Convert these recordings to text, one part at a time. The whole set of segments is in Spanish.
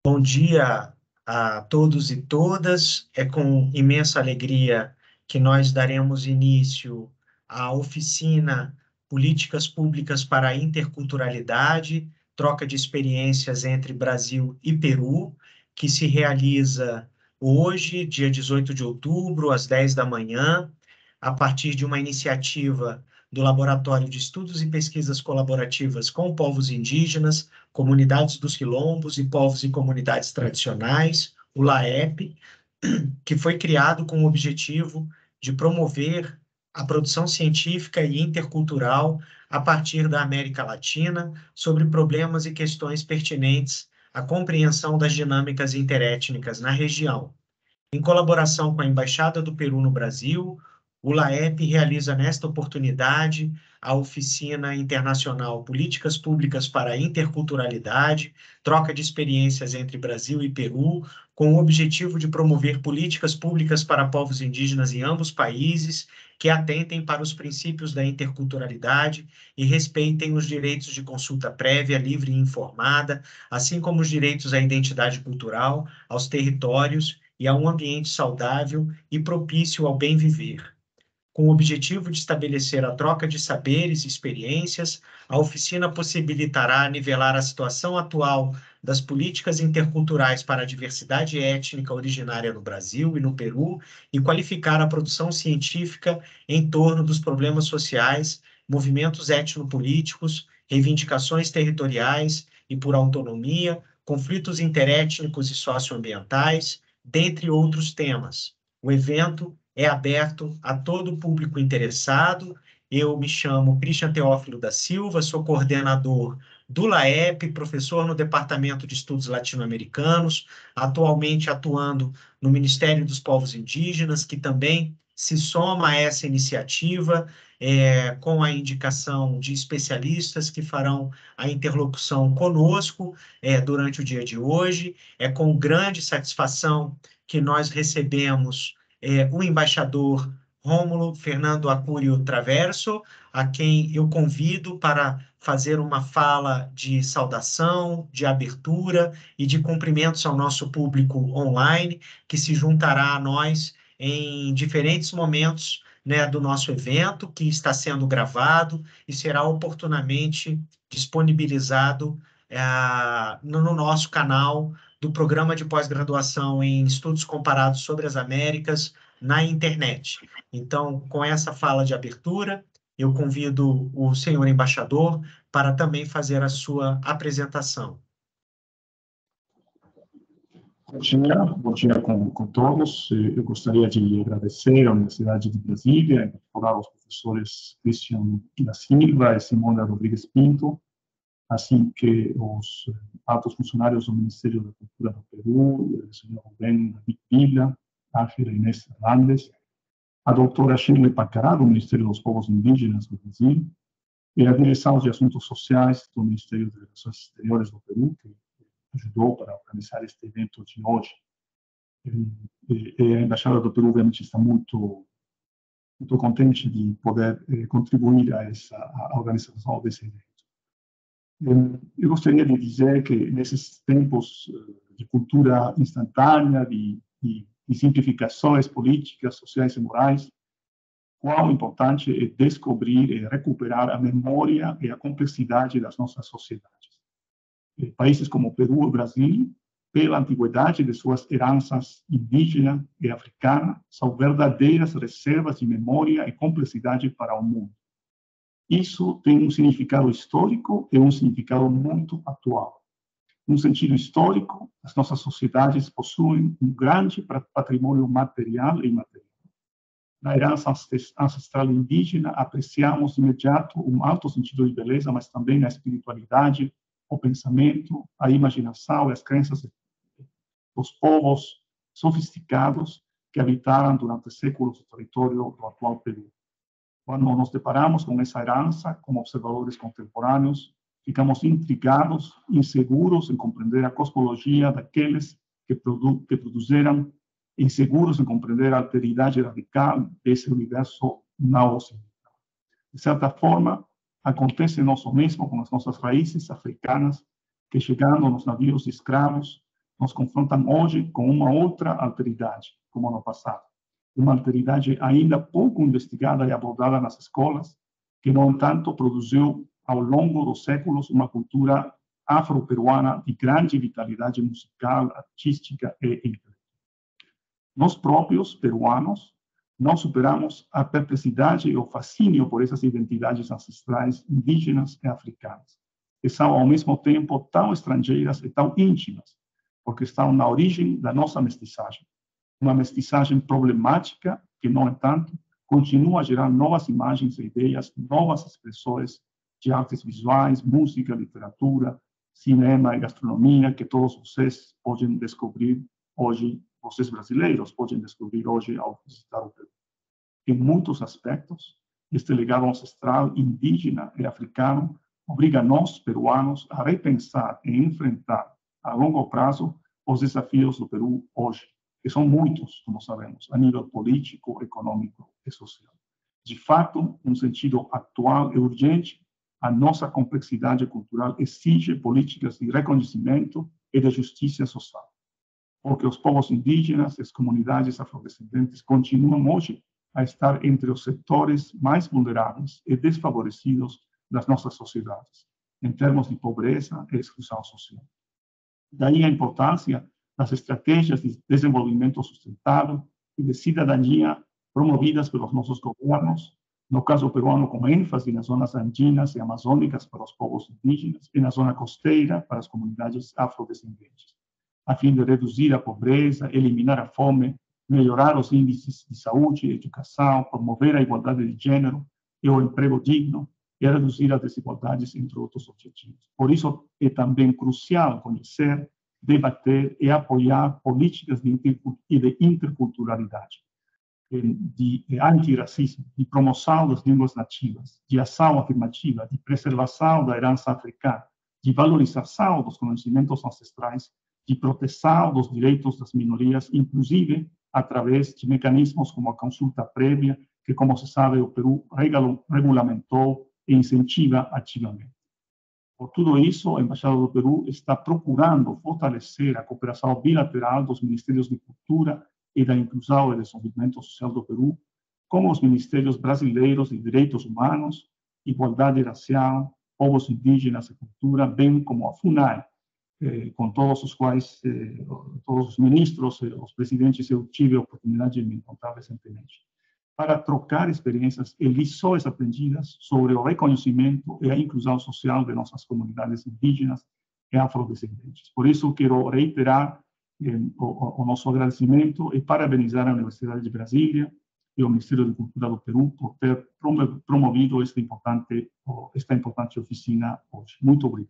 Bom dia a todos e todas. É com imensa alegria que nós daremos início à oficina Políticas Públicas para a Interculturalidade, troca de experiências entre Brasil e Peru, que se realiza hoje, dia 18 de outubro, às 10 da manhã, a partir de uma iniciativa do Laboratório de Estudos e Pesquisas Colaborativas com Povos Indígenas, Comunidades dos Quilombos e Povos e Comunidades Tradicionais, o LAEP, que foi criado com o objetivo de promover a produção científica e intercultural a partir da América Latina sobre problemas e questões pertinentes à compreensão das dinâmicas interétnicas na região. Em colaboração com a Embaixada do Peru no Brasil, o LAEP realiza nesta oportunidade a oficina internacional Políticas Públicas para a Interculturalidade, troca de experiências entre Brasil e Peru, com o objetivo de promover políticas públicas para povos indígenas em ambos países, que atentem para os princípios da interculturalidade e respeitem os direitos de consulta prévia, livre e informada, assim como os direitos à identidade cultural, aos territórios e a um ambiente saudável e propício ao bem viver. Com o objetivo de estabelecer a troca de saberes e experiências, a oficina possibilitará nivelar a situação atual das políticas interculturais para a diversidade étnica originária no Brasil e no Peru e qualificar a produção científica em torno dos problemas sociais, movimentos etnopolíticos, reivindicações territoriais e por autonomia, conflitos interétnicos e socioambientais, dentre outros temas. O evento é aberto a todo o público interessado. Eu me chamo Christian Teófilo da Silva, sou coordenador do LAEP, professor no Departamento de Estudos Latino-Americanos, atualmente atuando no Ministério dos Povos Indígenas, que também se soma a essa iniciativa, com a indicação de especialistas que farão a interlocução conosco durante o dia de hoje. É com grande satisfação que nós recebemos o embaixador Rômulo Fernando Acúrio Traverso, a quem eu convido para fazer uma fala de saudação, de abertura e de cumprimentos ao nosso público online, que se juntará a nós em diferentes momentos, né, do nosso evento, que está sendo gravado e será oportunamente disponibilizado no nosso canal do Programa de Pós-Graduação em Estudos Comparados sobre as Américas na internet. Então, com essa fala de abertura, eu convido o senhor embaixador para também fazer a sua apresentação. Bom dia com todos. Eu gostaria de agradecer à Universidade de Brasília, em particular aos professores Christian da Silva e Simona Rodrigues Pinto, assim que os altos funcionários do Ministério da Cultura do Peru, o senhor Rubén David Villa, África Inês Hernández, a doutora Shirley Pacará, do Ministério dos Povos Indígenas do Brasil, e a Direção de Assuntos Sociais do Ministério das Relações Exteriores do Peru, que ajudou para organizar este evento de hoje. E a Embaixada do Peru, obviamente, está muito contente de poder contribuir à organização desse evento. Eu gostaria de dizer que, nesses tempos de cultura instantânea, de simplificações políticas, sociais e morais, quão importante é descobrir e recuperar a memória e a complexidade das nossas sociedades. Países como Peru e Brasil, pela antiguidade de suas heranças indígena e africana, são verdadeiras reservas de memória e complexidade para o mundo. Isso tem um significado histórico e um significado muito atual. No sentido histórico, as nossas sociedades possuem um grande patrimônio material e imaterial. Na herança ancestral indígena, apreciamos de imediato um alto sentido de beleza, mas também a espiritualidade, o pensamento, a imaginação e as crenças dos povos sofisticados que habitaram durante séculos o território do atual Peru. Quando nos deparamos com essa herança, como observadores contemporâneos, ficamos intrigados, inseguros em compreender a cosmologia daqueles que produziram, inseguros em compreender a alteridade radical desse universo não ocidental. De certa forma, acontece nós mesmo com as nossas raízes africanas, que chegando nos navios de escravos, nos confrontam hoje com uma outra alteridade, como no passado. Uma alteridade ainda pouco investigada e abordada nas escolas, que, no entanto, produziu, ao longo dos séculos, uma cultura afro-peruana de grande vitalidade musical, artística e intelectual. Nós próprios, peruanos, não superamos a perplexidade e o fascínio por essas identidades ancestrais indígenas e africanas, que são, ao mesmo tempo, tão estrangeiras e tão íntimas, porque estão na origem da nossa mestiçagem. Uma mestiçagem problemática que, no entanto, continua a gerar novas imagens e ideias, novas expressões de artes visuais, música, literatura, cinema e gastronomia, que todos vocês podem descobrir hoje, vocês brasileiros podem descobrir hoje ao visitar o Peru. Em muitos aspectos, este legado ancestral indígena e africano obriga nós, peruanos, a repensar e enfrentar a longo prazo os desafios do Peru hoje, que são muitos, como sabemos, a nível político, econômico e social. De fato, num sentido atual e urgente, a nossa complexidade cultural exige políticas de reconhecimento e de justiça social, porque os povos indígenas e as comunidades afrodescendentes continuam hoje a estar entre os setores mais vulneráveis e desfavorecidos das nossas sociedades, em termos de pobreza e exclusão social. Daí a importância das estratégias de desenvolvimento sustentável e de cidadania promovidas pelos nossos governos, no caso peruano com ênfase nas zonas andinas e amazônicas para os povos indígenas e na zona costeira para as comunidades afrodescendentes, a fim de reduzir a pobreza, eliminar a fome, melhorar os índices de saúde e educação, promover a igualdade de gênero e o emprego digno e reduzir as desigualdades, entre outros objetivos. Por isso, é também crucial conhecer, debater e apoiar políticas de interculturalidade, de antirracismo, de promoção das línguas nativas, de ação afirmativa, de preservação da herança africana, de valorização dos conhecimentos ancestrais, de proteção dos direitos das minorias, inclusive através de mecanismos como a consulta prévia, que, como se sabe, o Peru regulamentou e incentiva ativamente. Por tudo isso, a Embaixada do Peru está procurando fortalecer a cooperação bilateral dos Ministérios de Cultura e da Inclusão e Desenvolvimento Social do Peru com os Ministérios Brasileiros de Direitos Humanos, Igualdade Racial, Povos Indígenas e Cultura, bem como a FUNAI, com todos os quais, todos os ministros, os presidentes, eu tive a oportunidade de me encontrar recentemente, para trocar experiências e lições aprendidas sobre o reconhecimento e a inclusão social de nossas comunidades indígenas e afrodescendentes. Por isso, quero reiterar o nosso agradecimento e parabenizar a Universidade de Brasília e o Ministério da Cultura do Peru por ter promovido esta importante oficina hoje. Muito obrigado.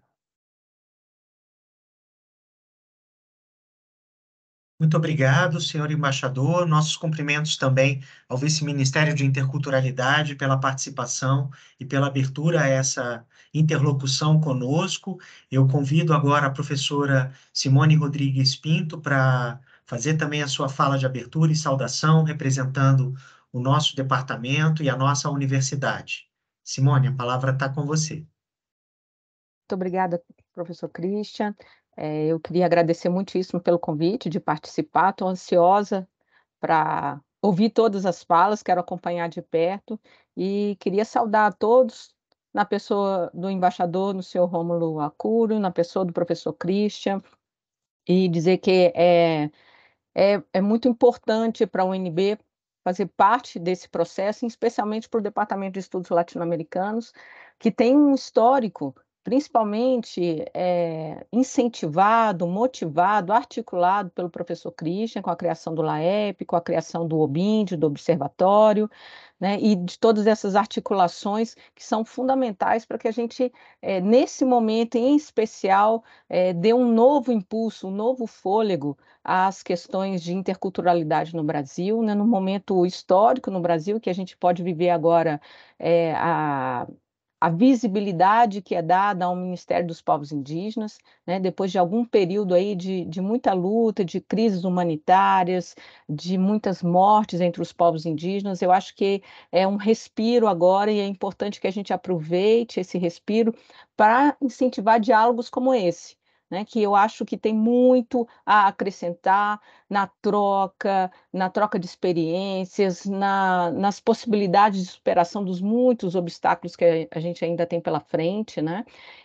Muito obrigado, senhor embaixador. Nossos cumprimentos também ao Vice-Ministério de Interculturalidade pela participação e pela abertura a essa interlocução conosco. Eu convido agora a professora Simone Rodrigues Pinto para fazer também a sua fala de abertura e saudação, representando o nosso departamento e a nossa universidade. Simone, a palavra está com você. Muito obrigada, professor Christian. Eu queria agradecer muitíssimo pelo convite de participar. Estou ansiosa para ouvir todas as falas, quero acompanhar de perto e queria saudar a todos na pessoa do embaixador, no senhor Rômulo Arcuro, na pessoa do professor Christian, e dizer que é muito importante para a UNB fazer parte desse processo, especialmente para o Departamento de Estudos Latino-Americanos, que tem um histórico, principalmente incentivado, motivado, articulado pelo professor Christian, com a criação do LAEP, com a criação do OBIND, do Observatório, né, e de todas essas articulações que são fundamentais para que a gente, nesse momento em especial, dê um novo impulso, um novo fôlego às questões de interculturalidade no Brasil, né, no momento histórico no Brasil, que a gente pode viver agora a visibilidade que é dada ao Ministério dos Povos Indígenas, né, depois de algum período aí de muita luta, de crises humanitárias, de muitas mortes entre os povos indígenas. Eu acho que é um respiro agora e é importante que a gente aproveite esse respiro para incentivar diálogos como esse, né, que eu acho que tem muito a acrescentar na troca de experiências, nas possibilidades de superação dos muitos obstáculos que a gente ainda tem pela frente, né,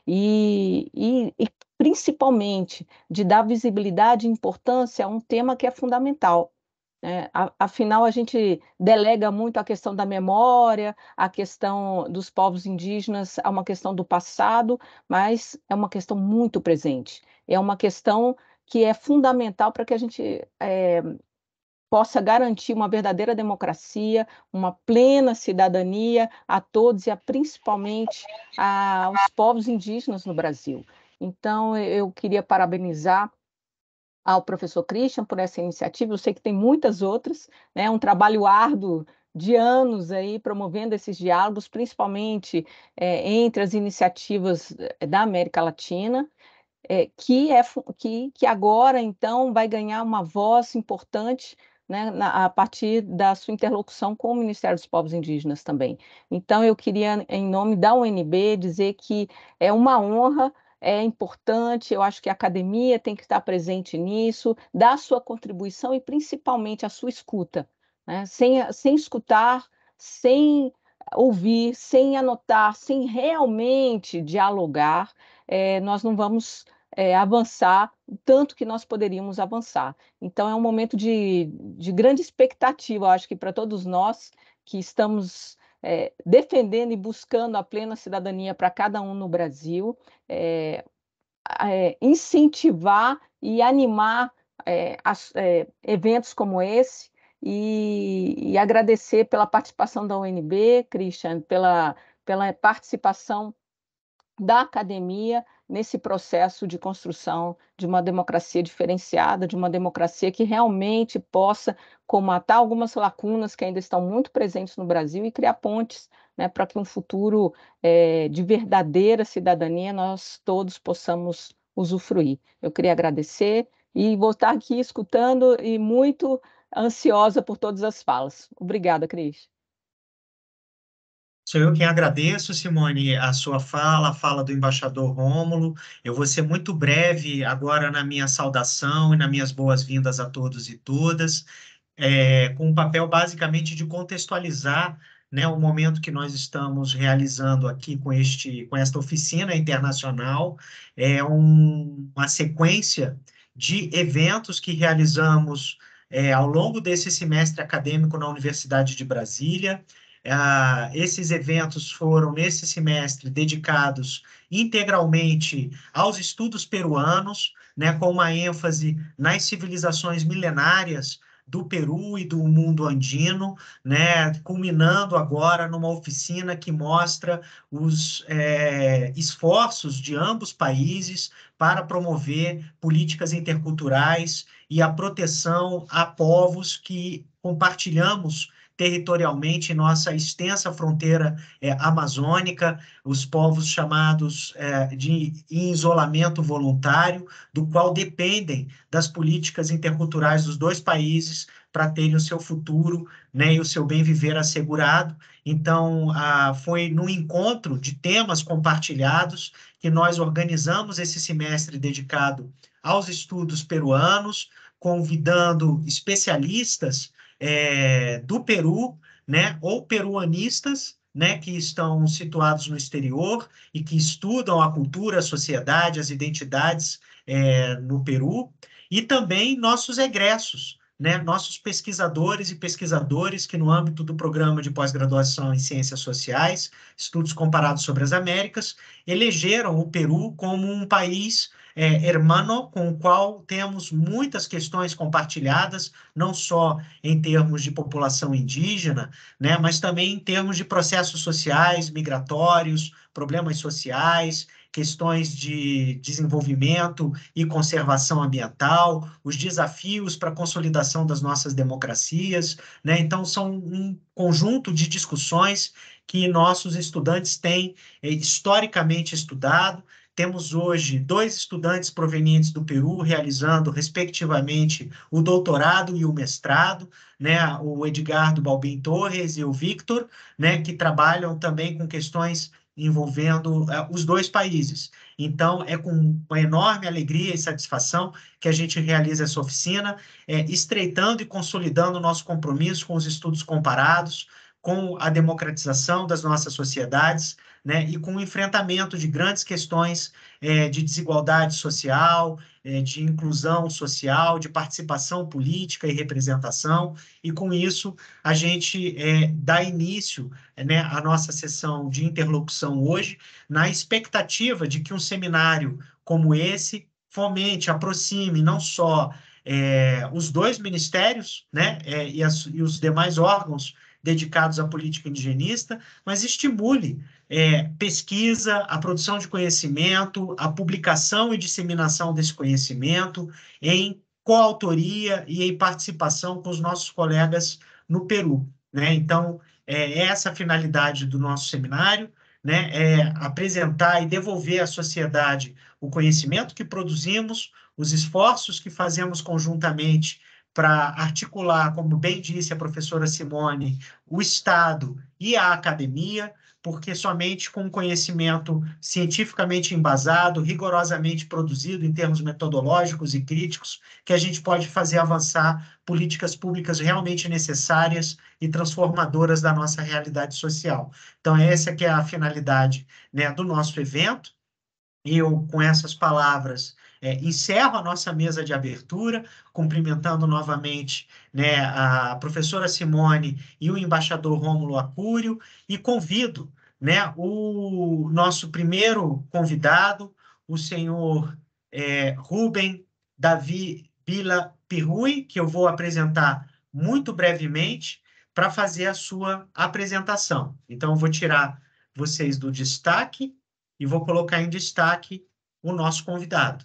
e principalmente de dar visibilidade e importância a um tema que é fundamental, né, afinal a gente delega muito a questão da memória, a questão dos povos indígenas a uma questão do passado, mas é uma questão muito presente, é uma questão que é fundamental para que a gente, possa garantir uma verdadeira democracia, uma plena cidadania a todos e a principalmente aos povos indígenas no Brasil. Então eu queria parabenizar ao professor Christian por essa iniciativa, eu sei que tem muitas outras, né, um trabalho árduo de anos aí promovendo esses diálogos, principalmente, entre as iniciativas, da América Latina, que agora então vai ganhar uma voz importante, né, a partir da sua interlocução com o Ministério dos Povos Indígenas também. Então eu queria, em nome da UNB, dizer que é uma honra, é importante, eu acho que a academia tem que estar presente nisso, dar a sua contribuição e principalmente a sua escuta, né, sem escutar, sem ouvir, sem anotar, sem realmente dialogar, nós não vamos avançar o tanto que nós poderíamos avançar. Então é um momento de grande expectativa, eu acho que para todos nós que estamos, defendendo e buscando a plena cidadania para cada um no Brasil, eh, incentivar e animar, eventos como esse, e agradecer pela participação da UNB, Christian, pela participação da academia nesse processo de construção de uma democracia diferenciada, de uma democracia que realmente possa comatar algumas lacunas que ainda estão muito presentes no Brasil e criar pontes, né, para que um futuro, de verdadeira cidadania nós todos possamos usufruir. Eu queria agradecer e vou estar aqui escutando e muito ansiosa por todas as falas. Obrigada, Cris. Sou eu quem agradeço, Simone, a sua fala, a fala do embaixador Rômulo. Eu vou ser muito breve agora na minha saudação e nas minhas boas-vindas a todos e todas, com um papel basicamente de contextualizar, né, o momento que nós estamos realizando aqui com esta oficina internacional, uma sequência de eventos que realizamos ao longo desse semestre acadêmico na Universidade de Brasília. Esses eventos foram, nesse semestre, dedicados integralmente aos estudos peruanos, né, com uma ênfase nas civilizações milenárias do Peru e do mundo andino, né, culminando agora numa oficina que mostra os esforços de ambos países para promover políticas interculturais e a proteção a povos que compartilhamos territorialmente nossa extensa fronteira amazônica, os povos chamados de isolamento voluntário, do qual dependem das políticas interculturais dos dois países para terem o seu futuro, né, e o seu bem viver assegurado. Então, foi no encontro de temas compartilhados que nós organizamos esse semestre dedicado aos estudos peruanos, convidando especialistas do Peru, né, ou peruanistas, né, que estão situados no exterior e que estudam a cultura, a sociedade, as identidades no Peru, e também nossos egressos, né, nossos pesquisadores e pesquisadores que, no âmbito do programa de pós-graduação em Ciências Sociais, Estudos Comparados sobre as Américas, elegeram o Peru como um país hermano, com o qual temos muitas questões compartilhadas, não só em termos de população indígena, né, mas também em termos de processos sociais, migratórios, problemas sociais, questões de desenvolvimento e conservação ambiental, os desafios para a consolidação das nossas democracias, né? Então, são um conjunto de discussões que nossos estudantes têm historicamente estudado. Temos hoje 2 estudantes provenientes do Peru realizando, respectivamente, o doutorado e o mestrado, né, o Edgardo Balbim Torres e o Victor, né, que trabalham também com questões envolvendo os dois países. Então, é com uma enorme alegria e satisfação que a gente realiza essa oficina, estreitando e consolidando o nosso compromisso com os estudos comparados, com a democratização das nossas sociedades, né, e com o enfrentamento de grandes questões de desigualdade social, de inclusão social, de participação política e representação, e com isso a gente dá início, né, à nossa sessão de interlocução hoje, na expectativa de que um seminário como esse fomente, aproxime não só os dois ministérios, né, e os demais órgãos dedicados à política indigenista, mas estimule pesquisa, a produção de conhecimento, a publicação e disseminação desse conhecimento em coautoria e em participação com os nossos colegas no Peru, né? Então, essa a finalidade do nosso seminário, né? Apresentar e devolver à sociedade o conhecimento que produzimos, os esforços que fazemos conjuntamente para articular, como bem disse a professora Simone, o Estado e a academia, porque somente com conhecimento cientificamente embasado, rigorosamente produzido em termos metodológicos e críticos, que a gente pode fazer avançar políticas públicas realmente necessárias e transformadoras da nossa realidade social. Então, essa que é a finalidade, né, do nosso evento. Eu, com essas palavras, encerro a nossa mesa de abertura, cumprimentando novamente, né, a professora Simone e o embaixador Rômulo Acúrio, e convido, né, o nosso primeiro convidado, o senhor Rubem Davi Vila Pirrui, que eu vou apresentar muito brevemente, para fazer a sua apresentação. Então, eu vou tirar vocês do destaque e vou colocar em destaque o nosso convidado.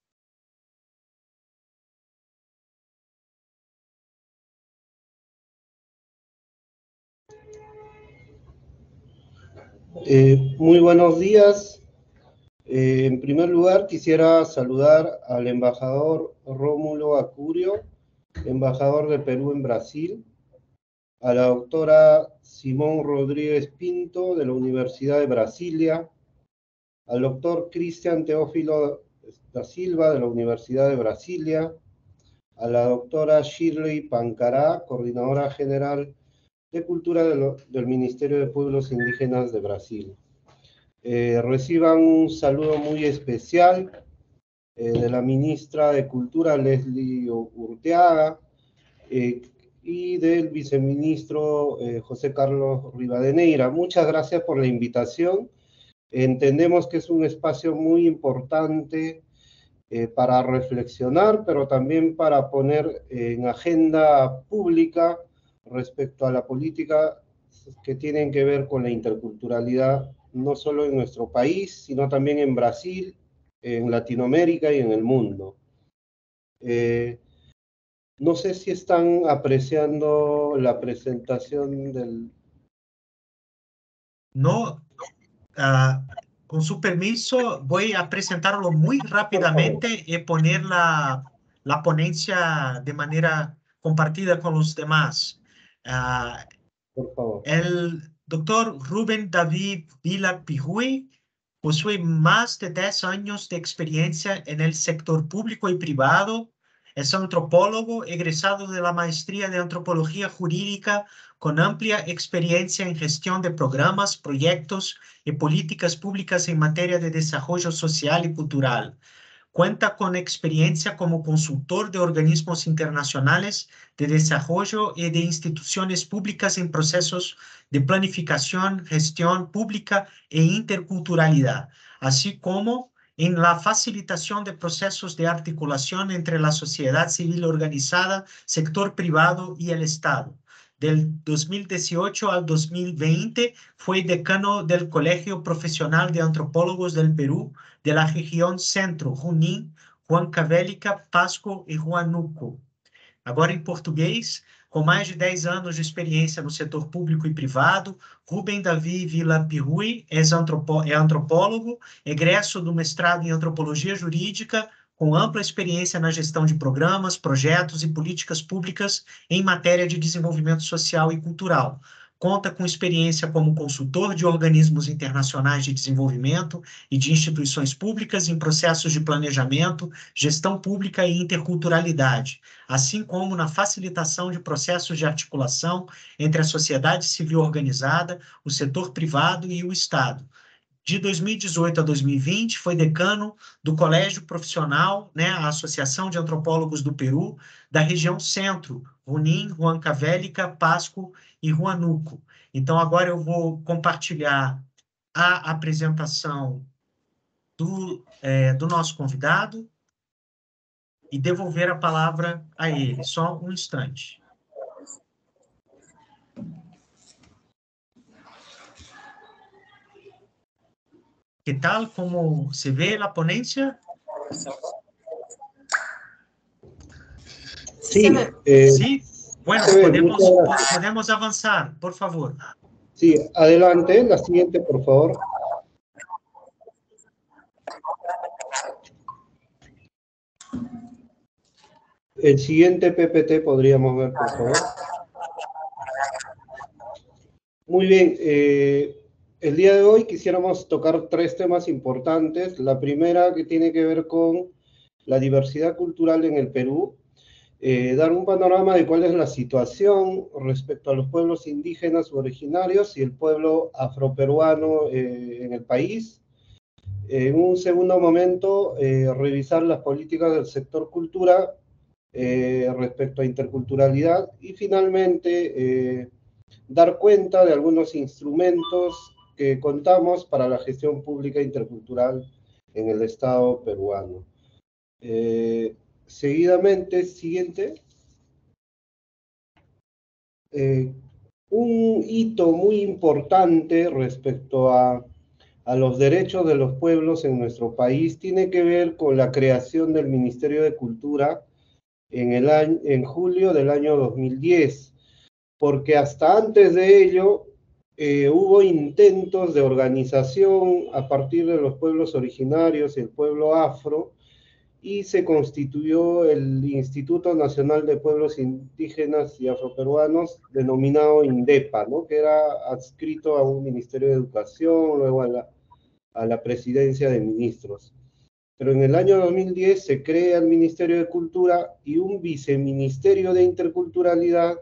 Muy buenos días. En primer lugar, quisiera saludar al embajador Rómulo Acurio, embajador de Perú en Brasil, a la doctora Simón Rodríguez Pinto, de la Universidad de Brasilia, al doctor Cristian Teófilo da Silva, de la Universidad de Brasilia, a la doctora Shirley Pancará, coordinadora general de Cultura del Ministerio de Pueblos Indígenas de Brasil. Reciban un saludo muy especial de la ministra de Cultura, Leslie Urteaga, y del viceministro José Carlos Rivadeneira. Muchas gracias por la invitación. Entendemos que es un espacio muy importante para reflexionar, pero también para poner en agenda pública respecto a la política que tienen que ver con la interculturalidad, no solo en nuestro país, sino también en Brasil, en Latinoamérica y en el mundo. No sé si están apreciando la presentación del... No, con su permiso, voy a presentarlo muy rápidamente y poner la ponencia de manera compartida con los demás. Por favor. El doctor Rubén David Vila Pirrui posee más de 10 años de experiencia en el sector público y privado. Es antropólogo egresado de la Maestría de Antropología Jurídica con amplia experiencia en gestión de programas, proyectos y políticas públicas en materia de desarrollo social y cultural. Cuenta con experiencia como consultor de organismos internacionales de desarrollo y de instituciones públicas en procesos de planificación, gestión pública e interculturalidad, así como en la facilitación de procesos de articulación entre la sociedad civil organizada, sector privado y el Estado. Del 2018 al 2020 fue decano del Colegio Profesional de Antropólogos del Perú, de la região Centro, Junín, Huancavelica, Pasco e Huánuco. Agora em português, com mais de 10 anos de experiência no setor público e privado, Rubem Davi Vila Pirrui é antropólogo, egresso do mestrado em Antropologia Jurídica, com ampla experiência na gestão de programas, projetos e políticas públicas em matéria de desenvolvimento social e cultural. conta com experiência como consultor de organismos internacionais de desenvolvimento e de instituições públicas em processos de planejamento, gestão pública e interculturalidade, assim como na facilitação de processos de articulação entre a sociedade civil organizada, o setor privado e o Estado. De 2018 a 2020, foi decano do Colégio Profissional, né, a Associação de Antropólogos do Peru, da região Centro, Junín, Huancavelica, Pasco e Huánuco. Então, agora eu vou compartilhar a apresentação do nosso convidado e devolver a palavra a ele. Só um instante. ¿Qué tal? ¿Cómo se ve la ponencia? Sí, sí. Bueno, podemos avanzar, por favor. Sí, adelante, la siguiente, por favor. El siguiente PPT podríamos ver, por favor. Muy bien, el día de hoy quisiéramos tocar 3 temas importantes. La primera, que tiene que ver con la diversidad cultural en el Perú, dar un panorama de cuál es la situación respecto a los pueblos indígenas u originarios y el pueblo afroperuano en el país. En un segundo momento, revisar las políticas del sector cultura respecto a interculturalidad y finalmente dar cuenta de algunos instrumentos que contamos para la gestión pública intercultural en el Estado peruano. Seguidamente, siguiente. Un hito muy importante respecto a los derechos de los pueblos en nuestro país tiene que ver con la creación del Ministerio de Cultura en julio del año 2010, porque hasta antes de ello hubo intentos de organización a partir de los pueblos originarios y el pueblo afro, y se constituyó el Instituto Nacional de Pueblos Indígenas y Afroperuanos, denominado INDEPA, ¿no? Que era adscrito a un Ministerio de Educación, luego a la Presidencia de Ministros. Pero en el año 2010 se crea el Ministerio de Cultura y un Viceministerio de Interculturalidad,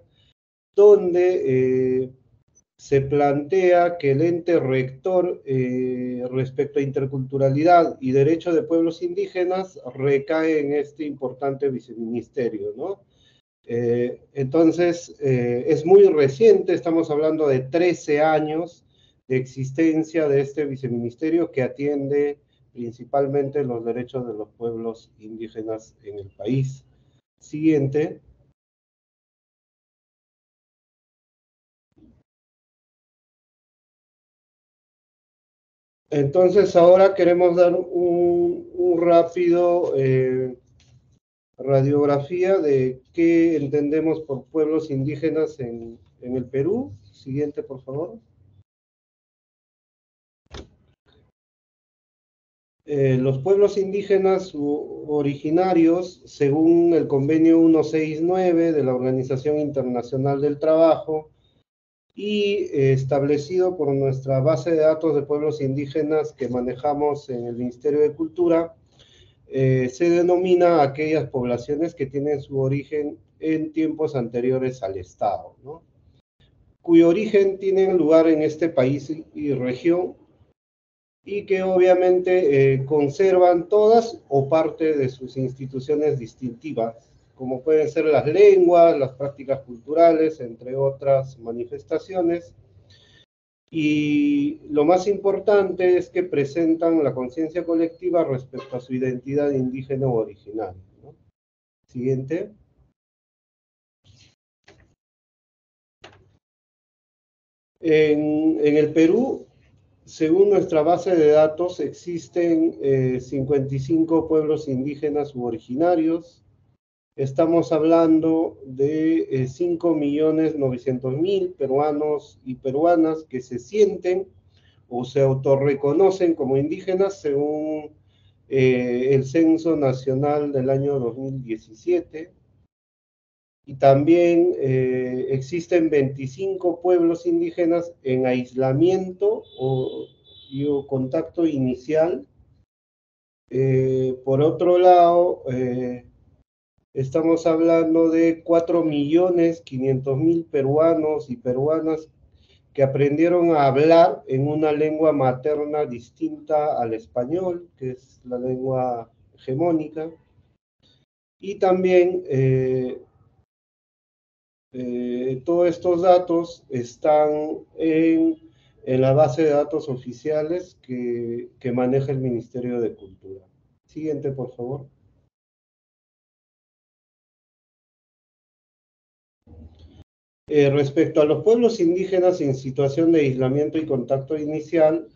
donde se plantea que el ente rector respecto a interculturalidad y derechos de pueblos indígenas recae en este importante viceministerio, ¿no? Entonces, es muy reciente, estamos hablando de 13 años de existencia de este viceministerio que atiende principalmente los derechos de los pueblos indígenas en el país. Siguiente. Entonces, ahora queremos dar un rápido radiografía de qué entendemos por pueblos indígenas en el Perú. Siguiente, por favor. Los pueblos indígenas originarios, según el convenio 169 de la Organización Internacional del Trabajo, y establecido por nuestra base de datos de pueblos indígenas que manejamos en el Ministerio de Cultura, se denomina a aquellas poblaciones que tienen su origen en tiempos anteriores al Estado, ¿no? Cuyo origen tiene lugar en este país y región, y que obviamente conservan todas o parte de sus instituciones distintivas, como pueden ser las lenguas, las prácticas culturales, entre otras manifestaciones. Y lo más importante es que presentan la conciencia colectiva respecto a su identidad indígena o originaria, ¿no? Siguiente. En el Perú, según nuestra base de datos, existen 55 pueblos indígenas u originarios. Estamos hablando de 5.900.000 peruanos y peruanas que se sienten o se autorreconocen como indígenas según el Censo Nacional del año 2017. y también existen 25 pueblos indígenas en aislamiento o contacto inicial. Por otro lado, estamos hablando de 4.500.000 peruanos y peruanas que aprendieron a hablar en una lengua materna distinta al español, que es la lengua hegemónica. Y también todos estos datos están en la base de datos oficiales que maneja el Ministerio de Cultura. Siguiente, por favor. Respecto a los pueblos indígenas en situación de aislamiento y contacto inicial,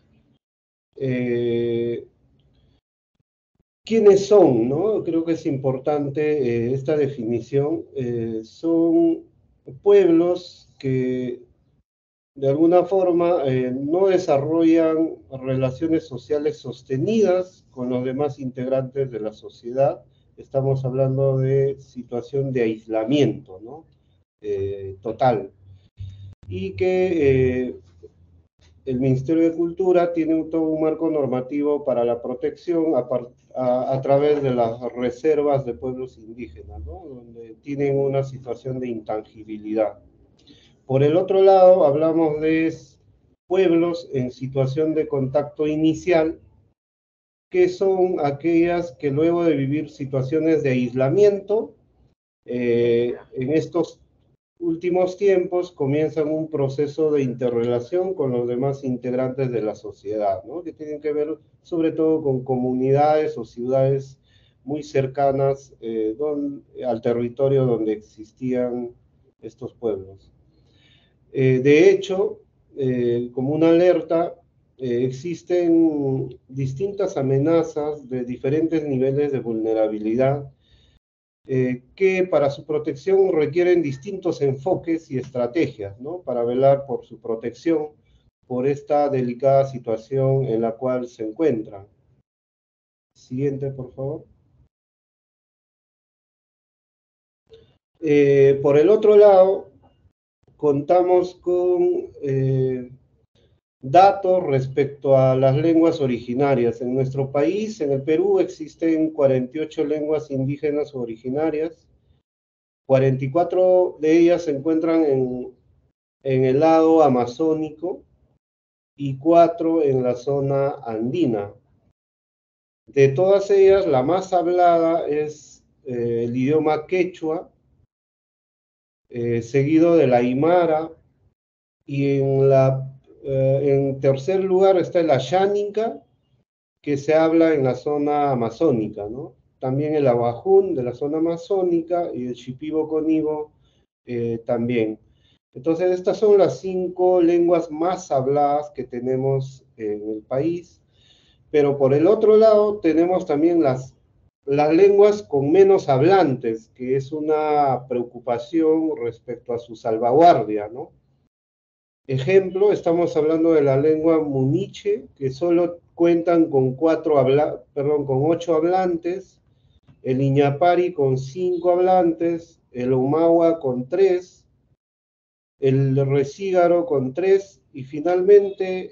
¿quiénes son? ¿No? Creo que es importante esta definición. Son pueblos que de alguna forma no desarrollan relaciones sociales sostenidas con los demás integrantes de la sociedad. Estamos hablando de situación de aislamiento, ¿no? Total. Y que el Ministerio de Cultura tiene todo un marco normativo para la protección a través de las reservas de pueblos indígenas, ¿no? Donde tienen una situación de intangibilidad. Por el otro lado, hablamos de pueblos en situación de contacto inicial, que son aquellas que luego de vivir situaciones de aislamiento, en estos últimos tiempos comienzan un proceso de interrelación con los demás integrantes de la sociedad, ¿no? Que tienen que ver sobre todo con comunidades o ciudades muy cercanas al territorio donde existían estos pueblos. De hecho, como una alerta, existen distintas amenazas de diferentes niveles de vulnerabilidad que para su protección requieren distintos enfoques y estrategias, ¿no? Para velar por su protección, por esta delicada situación en la cual se encuentran. Siguiente, por favor. Por el otro lado, contamos con datos respecto a las lenguas originarias. En nuestro país, en el Perú, existen 48 lenguas indígenas originarias. 44 de ellas se encuentran en el lado amazónico y 4 en la zona andina. De todas ellas, la más hablada es el idioma quechua, seguido de la aymara, y en tercer lugar está el ayánica, que se habla en la zona amazónica, ¿no? También el abajún de la zona amazónica y el shipibo-conibo también. Entonces, estas son las 5 lenguas más habladas que tenemos en el país, pero por el otro lado tenemos también las lenguas con menos hablantes, que es una preocupación respecto a su salvaguardia, ¿no? Ejemplo, estamos hablando de la lengua muniche, que solo cuentan con 8 hablantes, el iñapari con 5 hablantes, el omagua con 3, el recígaro con 3, y finalmente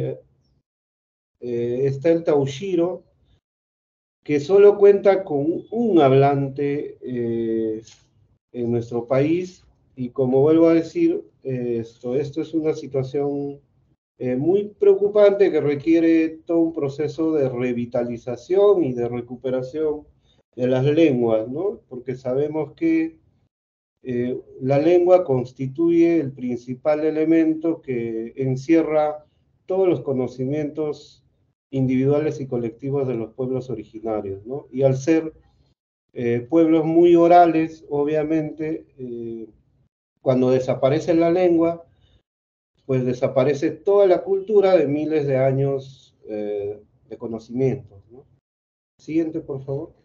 está el taushiro, que solo cuenta con un hablante en nuestro país, y como vuelvo a decir, esto es una situación muy preocupante que requiere todo un proceso de revitalización y de recuperación de las lenguas, ¿no? Porque sabemos que la lengua constituye el principal elemento que encierra todos los conocimientos individuales y colectivos de los pueblos originarios, ¿no? Y al ser pueblos muy orales, obviamente, cuando desaparece la lengua, pues desaparece toda la cultura de miles de años de conocimientos, ¿no? Siguiente, por favor.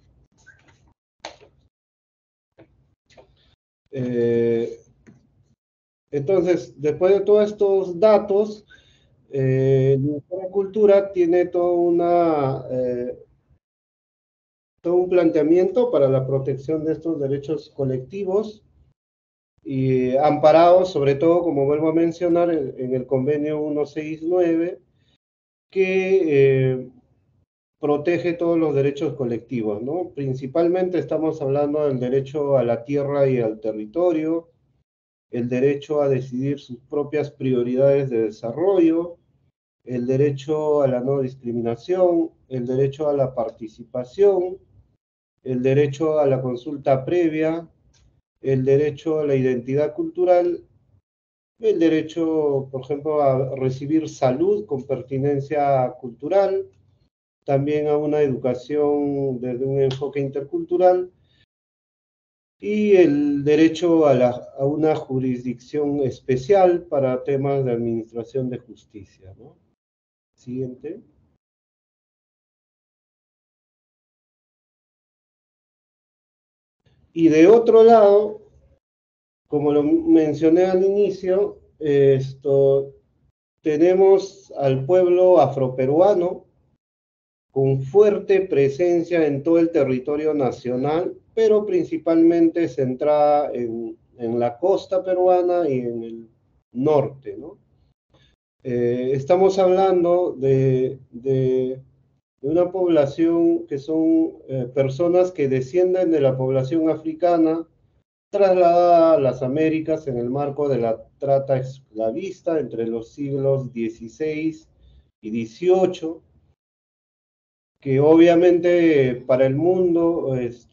Entonces, después de todos estos datos, el Ministerio de Cultura tiene todo un planteamiento para la protección de estos derechos colectivos, y amparados sobre todo, como vuelvo a mencionar, en el convenio 169, que protege todos los derechos colectivos, ¿no? Principalmente estamos hablando del derecho a la tierra y al territorio, el derecho a decidir sus propias prioridades de desarrollo, el derecho a la no discriminación, el derecho a la participación, el derecho a la consulta previa, el derecho a la identidad cultural, el derecho, por ejemplo, a recibir salud con pertinencia cultural, también a una educación desde un enfoque intercultural y el derecho a una jurisdicción especial para temas de administración de justicia, ¿no? Siguiente. Y de otro lado, como lo mencioné al inicio, tenemos al pueblo afroperuano con fuerte presencia en todo el territorio nacional, pero principalmente centrada en la costa peruana y en el norte, ¿no? Estamos hablando de una población que son personas que descienden de la población africana trasladada a las Américas en el marco de la trata esclavista entre los siglos XVI y XVIII, que obviamente para el mundo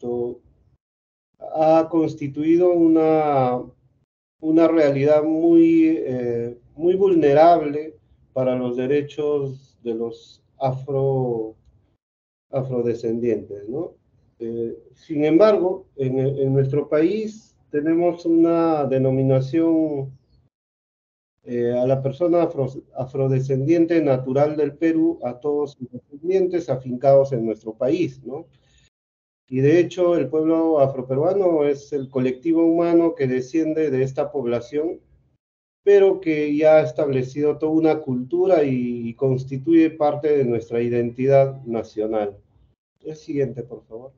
ha constituido una realidad muy vulnerable para los derechos de los afrodescendientes, ¿no? Sin embargo, en nuestro país tenemos una denominación a la persona afrodescendiente natural del Perú, a todos los descendientes afincados en nuestro país, ¿no? Y de hecho, el pueblo afroperuano es el colectivo humano que desciende de esta población, pero que ya ha establecido toda una cultura y constituye parte de nuestra identidad nacional. El siguiente, por favor.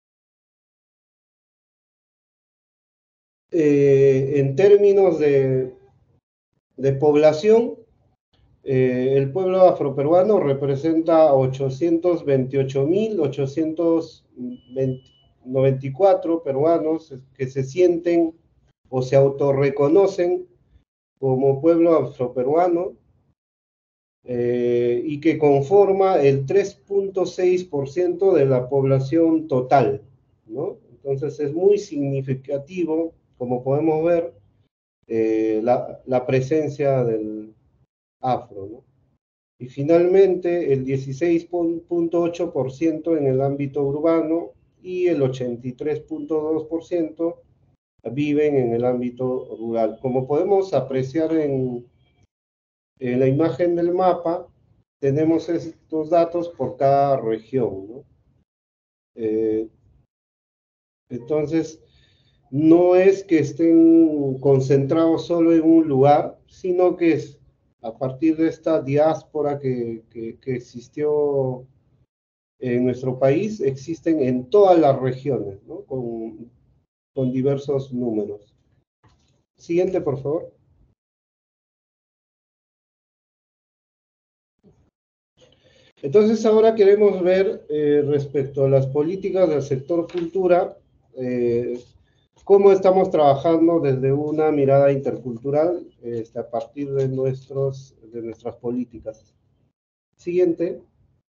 En términos de población, el pueblo afroperuano representa 828.894 peruanos que se sienten o se autorreconocen como pueblo afroperuano y que conforma el 3.6% de la población total, ¿no? Entonces es muy significativo, como podemos ver, la presencia del afro, ¿no? Y finalmente el 16.8% en el ámbito urbano y el 83.2% viven en el ámbito rural. Como podemos apreciar en la imagen del mapa, tenemos estos datos por cada región, ¿no? Entonces, no es que estén concentrados solo en un lugar, sino que es a partir de esta diáspora que existió en nuestro país, existen en todas las regiones, ¿no? Con diversos números. Siguiente, por favor. Entonces, ahora queremos ver respecto a las políticas del sector cultura, cómo estamos trabajando desde una mirada intercultural a partir de nuestras políticas. Siguiente.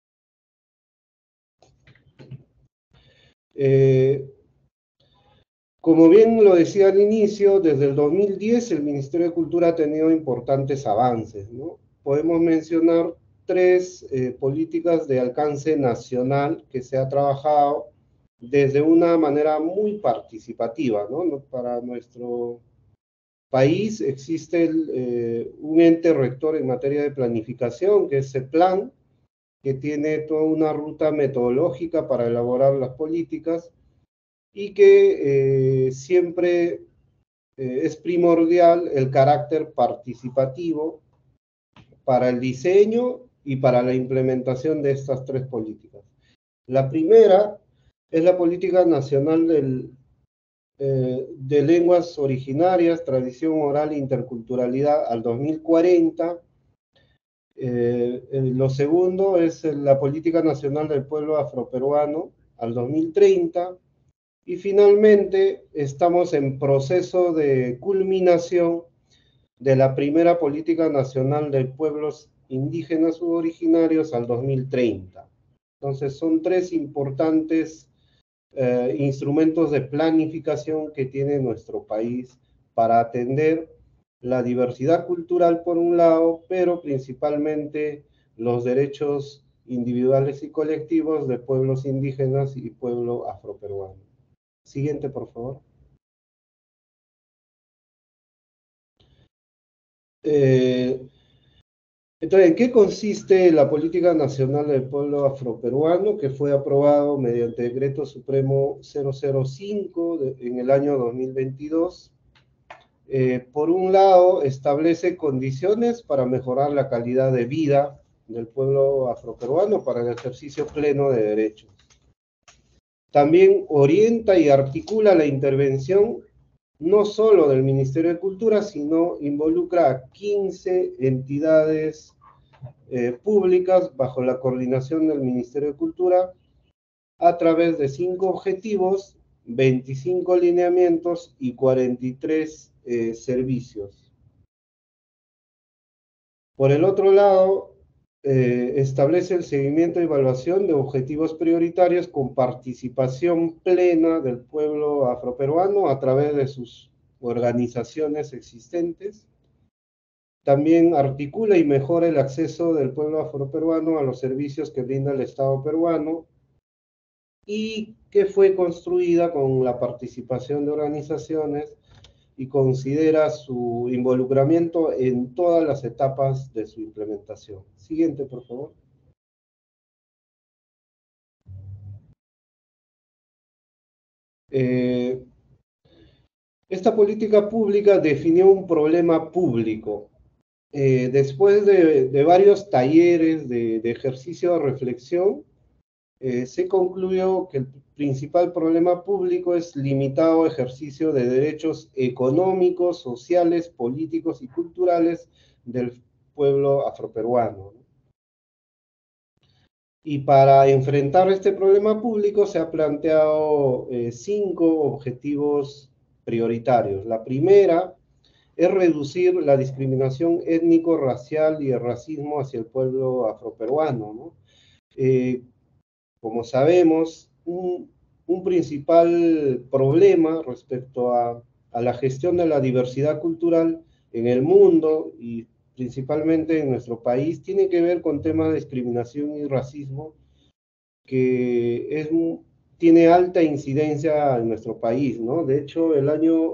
Como bien lo decía al inicio, desde el 2010 el Ministerio de Cultura ha tenido importantes avances, ¿no? Podemos mencionar tres políticas de alcance nacional que se ha trabajado desde una manera muy participativa, ¿no? Para nuestro país existe un ente rector en materia de planificación, que es CEPLAN, que tiene toda una ruta metodológica para elaborar las políticas y que siempre es primordial el carácter participativo para el diseño y para la implementación de estas tres políticas. La primera es la Política Nacional de lenguas originarias, tradición oral e interculturalidad al 2040. Lo segundo es la Política Nacional del Pueblo Afroperuano al 2030. Y finalmente estamos en proceso de culminación de la primera Política Nacional de Pueblos Indígenas Suboriginarios al 2030. Entonces son tres importantes instrumentos de planificación que tiene nuestro país para atender la diversidad cultural por un lado, pero principalmente los derechos individuales y colectivos de pueblos indígenas y pueblo afroperuano. Siguiente, por favor. Entonces, ¿en qué consiste la Política Nacional del Pueblo Afroperuano, que fue aprobado mediante Decreto Supremo 005 en el año 2022? Por un lado, establece condiciones para mejorar la calidad de vida del pueblo afroperuano para el ejercicio pleno de derechos. También orienta y articula la intervención no solo del Ministerio de Cultura, sino involucra a 15 entidades públicas bajo la coordinación del Ministerio de Cultura a través de 5 objetivos, 25 lineamientos y 43 servicios. Por el otro lado, establece el seguimiento y evaluación de objetivos prioritarios con participación plena del pueblo afroperuano a través de sus organizaciones existentes. También articula y mejora el acceso del pueblo afroperuano a los servicios que brinda el Estado peruano y que fue construida con la participación de organizaciones y considera su involucramiento en todas las etapas de su implementación. Siguiente, por favor. Esta política pública definió un problema público. Después de varios talleres de ejercicio de reflexión, se concluyó que el principal problema público es limitado ejercicio de derechos económicos, sociales, políticos y culturales del pueblo afroperuano. Y para enfrentar este problema público se ha planteado 5 objetivos prioritarios. La primera es reducir la discriminación étnico-racial y el racismo hacia el pueblo afroperuano, ¿no? Como sabemos, un principal problema respecto a la gestión de la diversidad cultural en el mundo y principalmente en nuestro país tiene que ver con temas de discriminación y racismo que tiene alta incidencia en nuestro país, ¿no? De hecho, el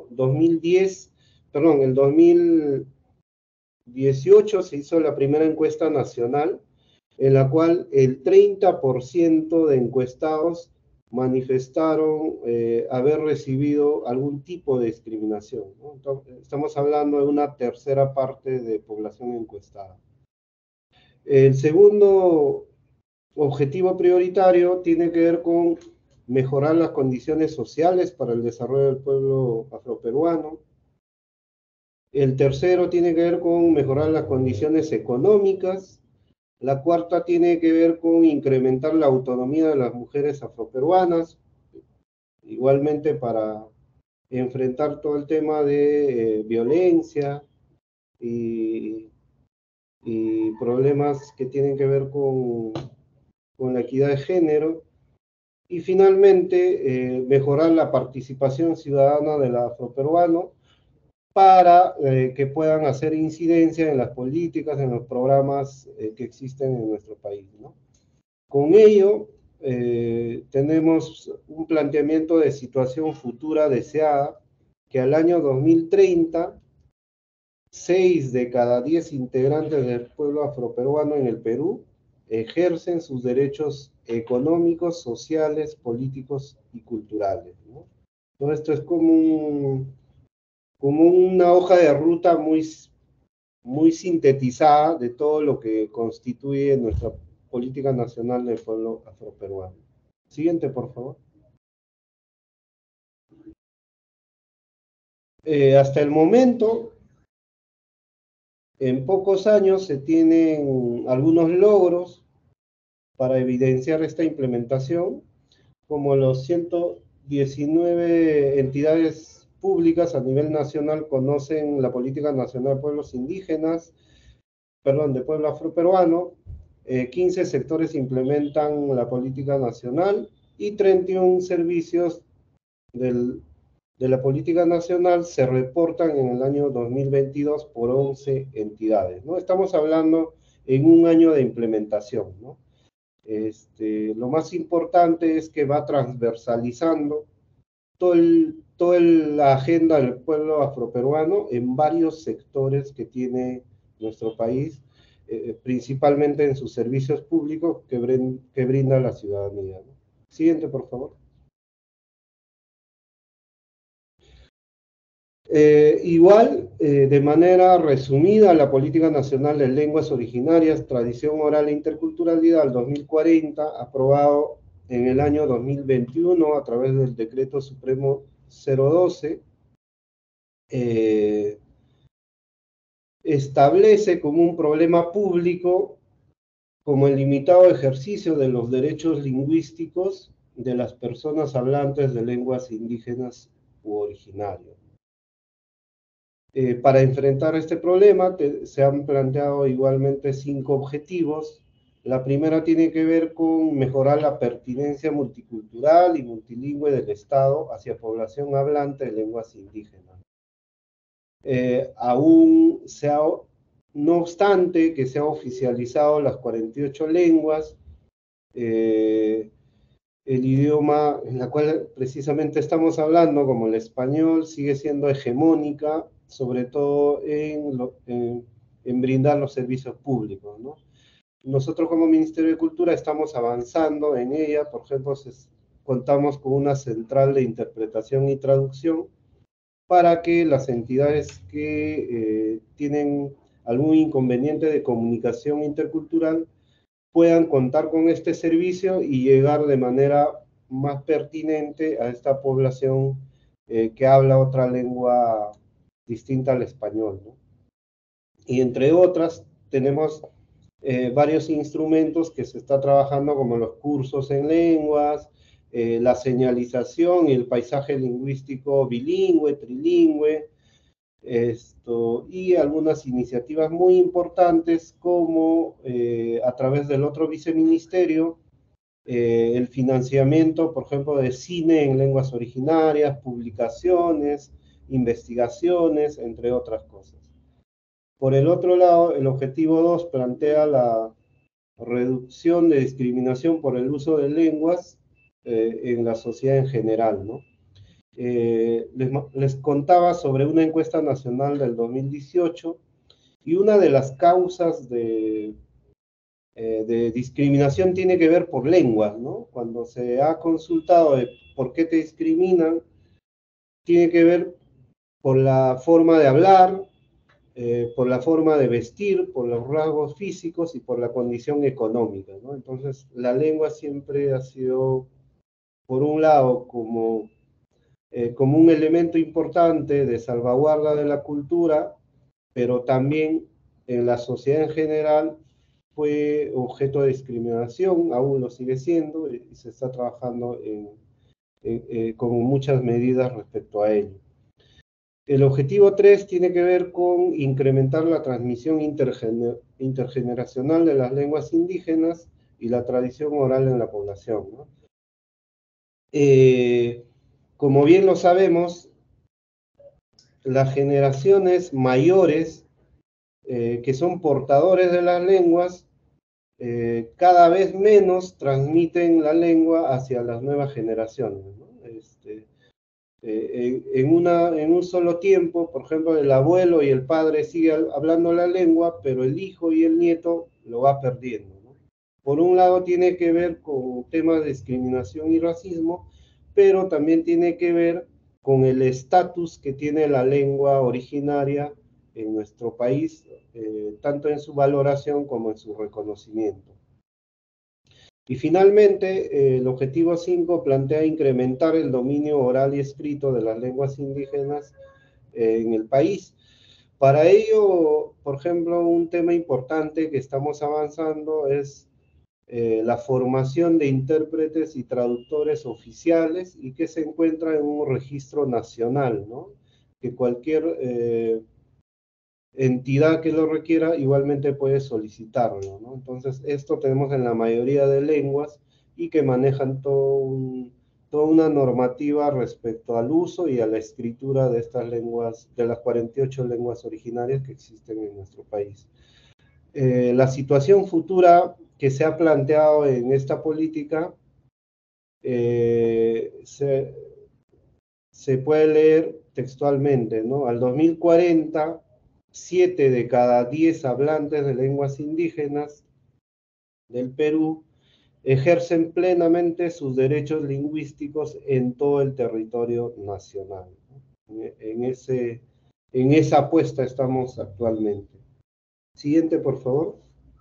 2018 se hizo la primera encuesta nacional en la cual el 30% de encuestados manifestaron haber recibido algún tipo de discriminación, ¿no? Entonces, estamos hablando de una tercera parte de población encuestada. El segundo objetivo prioritario tiene que ver con mejorar las condiciones sociales para el desarrollo del pueblo afroperuano. El tercero tiene que ver con mejorar las condiciones económicas. La cuarta tiene que ver con incrementar la autonomía de las mujeres afroperuanas, igualmente para enfrentar todo el tema de violencia y problemas que tienen que ver con la equidad de género. Y finalmente, mejorar la participación ciudadana del afroperuano para que puedan hacer incidencia en las políticas, en los programas que existen en nuestro país, ¿no? Con ello, tenemos un planteamiento de situación futura deseada, que al año 2030, 6 de cada 10 integrantes del pueblo afroperuano en el Perú ejercen sus derechos económicos, sociales, políticos y culturales, ¿no? Todo esto es como una hoja de ruta muy sintetizada de todo lo que constituye nuestra política nacional del pueblo afroperuano. Siguiente, por favor. Hasta el momento, en pocos años se tienen algunos logros para evidenciar esta implementación, como los 119 entidades públicas a nivel nacional conocen la Política Nacional de Pueblos Indígenas, de pueblo afroperuano, 15 sectores implementan la política nacional y 31 servicios de la política nacional se reportan en el año 2022 por 11 entidades, ¿no? Estamos hablando en un año de implementación, ¿no? Lo más importante es que va transversalizando toda la agenda del pueblo afroperuano en varios sectores que tiene nuestro país, principalmente en sus servicios públicos que brinda la ciudadanía, ¿no? Siguiente, por favor. De manera resumida, la Política Nacional de Lenguas Originarias, Tradición Oral e Interculturalidad al 2040, aprobado en el año 2021 a través del Decreto Supremo 012, establece como un problema público como el limitado ejercicio de los derechos lingüísticos de las personas hablantes de lenguas indígenas u originarias. Para enfrentar este problema se han planteado igualmente 5 objetivos. La primera tiene que ver con mejorar la pertinencia multicultural y multilingüe del Estado hacia población hablante de lenguas indígenas. No obstante que se han oficializado las 48 lenguas, el idioma en la cual precisamente estamos hablando, como el español, sigue siendo hegemónica, sobre todo en brindar los servicios públicos, ¿no? Nosotros como Ministerio de Cultura estamos avanzando en ella. Por ejemplo, contamos con una central de interpretación y traducción para que las entidades que tienen algún inconveniente de comunicación intercultural puedan contar con este servicio y llegar de manera más pertinente a esta población que habla otra lengua distinta al español, ¿no? Y entre otras, tenemos varios instrumentos que se está trabajando, como los cursos en lenguas, la señalización y el paisaje lingüístico bilingüe, trilingüe, y algunas iniciativas muy importantes como a través del otro viceministerio, el financiamiento, por ejemplo, de cine en lenguas originarias, publicaciones, investigaciones, entre otras cosas. Por el otro lado, el objetivo 2 plantea la reducción de discriminación por el uso de lenguas en la sociedad en general, ¿no? Les contaba sobre una encuesta nacional del 2018 y una de las causas de discriminación tiene que ver por lenguas, ¿no? Cuando se ha consultado de por qué te discriminan, tiene que ver por la forma de hablar, por la forma de vestir, por los rasgos físicos y por la condición económica, ¿no? Entonces, la lengua siempre ha sido, por un lado, como un elemento importante de salvaguarda de la cultura, pero también en la sociedad en general fue objeto de discriminación, aún lo sigue siendo, y se está trabajando con muchas medidas respecto a ello. El objetivo 3 tiene que ver con incrementar la transmisión intergeneracional de las lenguas indígenas y la tradición oral en la población, ¿no? Como bien lo sabemos, las generaciones mayores que son portadores de las lenguas cada vez menos transmiten la lengua hacia las nuevas generaciones, ¿no? En un solo tiempo, por ejemplo, el abuelo y el padre siguen hablando la lengua, pero el hijo y el nieto lo va perdiendo, ¿no? Por un lado tiene que ver con temas de discriminación y racismo, pero también tiene que ver con el estatus que tiene la lengua originaria en nuestro país, tanto en su valoración como en su reconocimiento. Y finalmente, el objetivo 5 plantea incrementar el dominio oral y escrito de las lenguas indígenas en el país. Para ello, por ejemplo, un tema importante que estamos avanzando es la formación de intérpretes y traductores oficiales y que se encuentra en un registro nacional, ¿no? Que cualquier entidad que lo requiera igualmente puede solicitarlo, ¿no? Entonces, esto tenemos en la mayoría de lenguas y que manejan toda una normativa respecto al uso y a la escritura de estas lenguas, de las 48 lenguas originarias que existen en nuestro país. La situación futura que se ha planteado en esta política se puede leer textualmente, ¿no? Al 2040, 7 de cada 10 hablantes de lenguas indígenas del Perú ejercen plenamente sus derechos lingüísticos en todo el territorio nacional, ¿no? En esa apuesta estamos actualmente. Siguiente, por favor.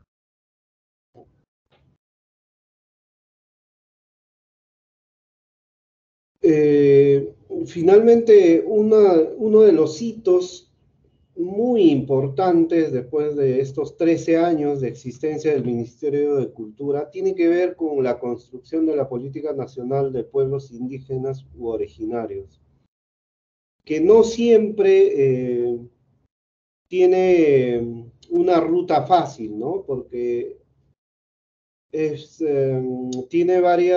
Finalmente, uno de los hitos muy importantes después de estos 13 años de existencia del Ministerio de Cultura tiene que ver con la construcción de la Política Nacional de Pueblos Indígenas u Originarios, que no siempre tiene una ruta fácil, ¿no? Porque tiene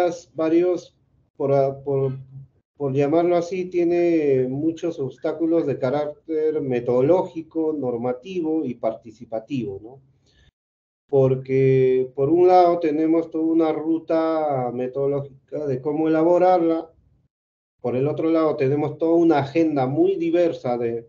por llamarlo así, tiene muchos obstáculos de carácter metodológico, normativo y participativo, ¿no? Porque por un lado tenemos toda una ruta metodológica de cómo elaborarla, por el otro lado tenemos toda una agenda muy diversa de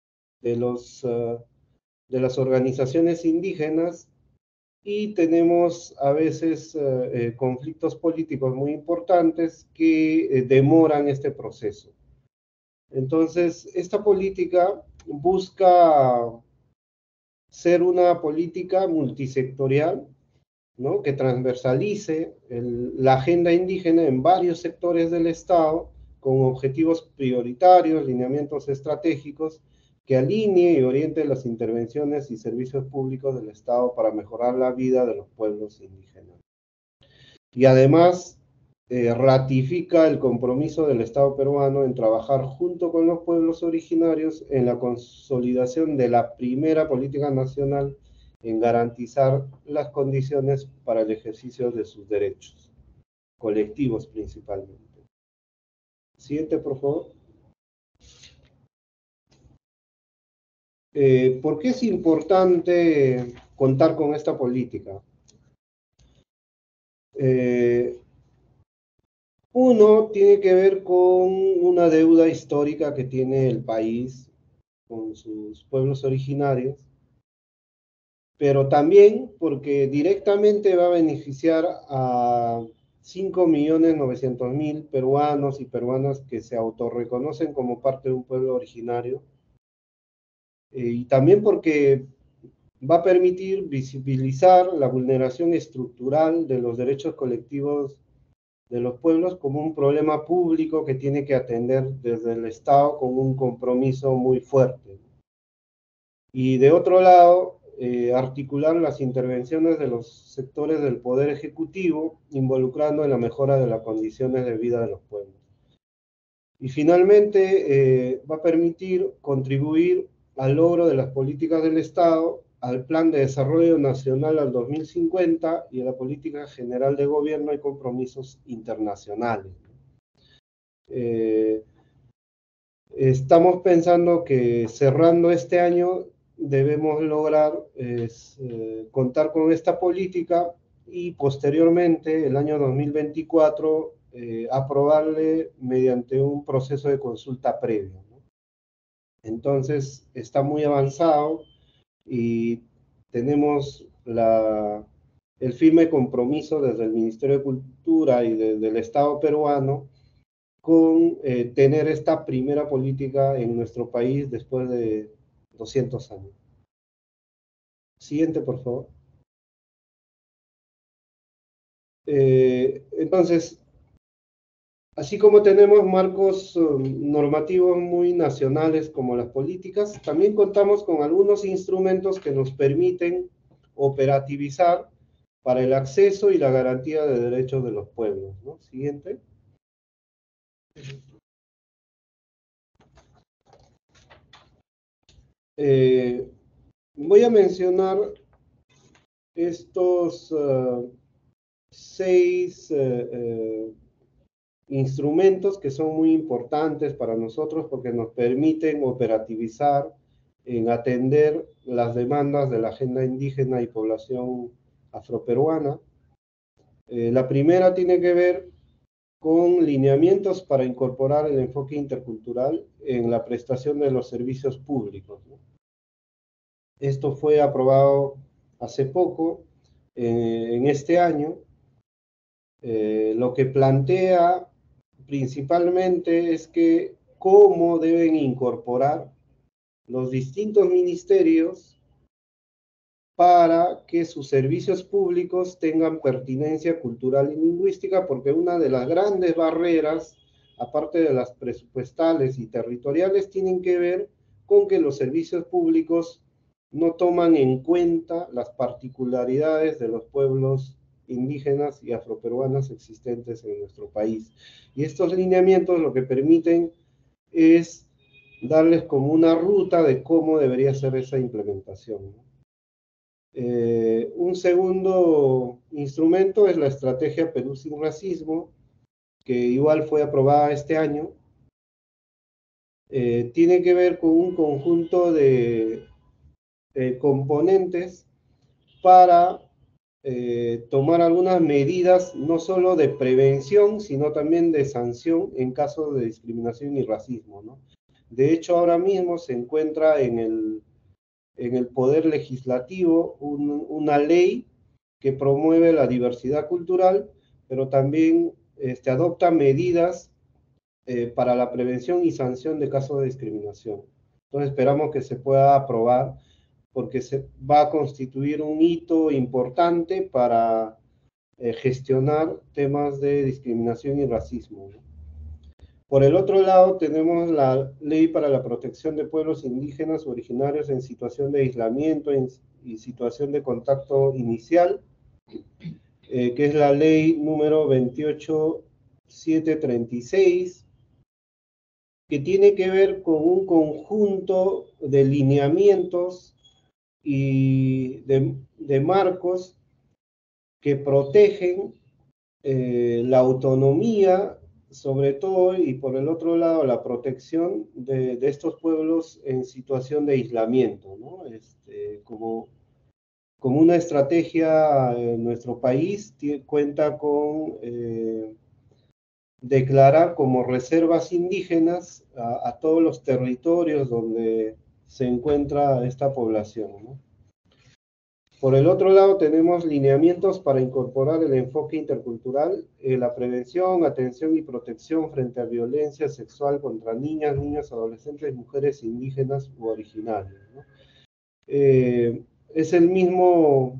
las organizaciones indígenas y tenemos a veces conflictos políticos muy importantes que demoran este proceso. Entonces, esta política busca ser una política multisectorial, ¿no? Que transversalice la agenda indígena en varios sectores del Estado con objetivos prioritarios, lineamientos estratégicos, que alinee y oriente las intervenciones y servicios públicos del Estado para mejorar la vida de los pueblos indígenas. Y además ratifica el compromiso del Estado peruano en trabajar junto con los pueblos originarios en la consolidación de la primera política nacional en garantizar las condiciones para el ejercicio de sus derechos, colectivos principalmente. Siguiente, por favor. ¿Por qué es importante contar con esta política? Uno tiene que ver con una deuda histórica que tiene el país con sus pueblos originarios, pero también porque directamente va a beneficiar a 5.900.000 peruanos y peruanas que se autorreconocen como parte de un pueblo originario, y también porque va a permitir visibilizar la vulneración estructural de los derechos colectivos de los pueblos como un problema público que tiene que atender desde el Estado con un compromiso muy fuerte. Y de otro lado, articular las intervenciones de los sectores del Poder Ejecutivo, involucrando en la mejora de las condiciones de vida de los pueblos. Y finalmente, va a permitir contribuir al logro de las políticas del Estado, al Plan de Desarrollo Nacional al 2050 y a la Política General de Gobierno y compromisos internacionales. Estamos pensando que cerrando este año debemos lograr contar con esta política y posteriormente, el año 2024, aprobarle mediante un proceso de consulta previo, ¿no? Entonces, está muy avanzado y tenemos el firme compromiso desde el Ministerio de Cultura y desde el Estado peruano con tener esta primera política en nuestro país después de 200 años. Siguiente, por favor. Entonces, Así como tenemos marcos normativos muy nacionales como las políticas, también contamos con algunos instrumentos que nos permiten operativizar para el acceso y la garantía de derechos de los pueblos, ¿no? Siguiente. Voy a mencionar estos 6 instrumentos que son muy importantes para nosotros porque nos permiten operativizar en atender las demandas de la agenda indígena y población afroperuana. La primera tiene que ver con lineamientos para incorporar el enfoque intercultural en la prestación de los servicios públicos, ¿no? Esto fue aprobado hace poco, en este año. Lo que plantea principalmente es que cómo deben incorporar los distintos ministerios para que sus servicios públicos tengan pertinencia cultural y lingüística, porque una de las grandes barreras, aparte de las presupuestales y territoriales, tienen que ver con que los servicios públicos no toman en cuenta las particularidades de los pueblos indígenas y afroperuanas existentes en nuestro país. Y estos lineamientos lo que permiten es darles como una ruta de cómo debería ser esa implementación, ¿no? Un segundo instrumento es la estrategia Perú sin racismo, que igual fue aprobada este año. Tiene que ver con un conjunto de componentes para tomar algunas medidas no solo de prevención, sino también de sanción en caso de discriminación y racismo, ¿no? De hecho, ahora mismo se encuentra en el Poder Legislativo una ley que promueve la diversidad cultural, pero también adopta medidas para la prevención y sanción de casos de discriminación. Entonces esperamos que se pueda aprobar porque se va a constituir un hito importante para gestionar temas de discriminación y racismo, ¿no? Por el otro lado, tenemos la Ley para la Protección de Pueblos Indígenas Originarios en situación de aislamiento y situación de contacto inicial, que es la ley número 28736, que tiene que ver con un conjunto de lineamientos y de marcos que protegen la autonomía, sobre todo, y por el otro lado, la protección de estos pueblos en situación de aislamiento, ¿no? Como una estrategia, nuestro país cuenta con declarar como reservas indígenas a todos los territorios donde se encuentra esta población, ¿no? Por el otro lado, tenemos lineamientos para incorporar el enfoque intercultural, la prevención, atención y protección frente a violencia sexual contra niñas, niños, adolescentes, mujeres indígenas u originarios, ¿no? Es el mismo,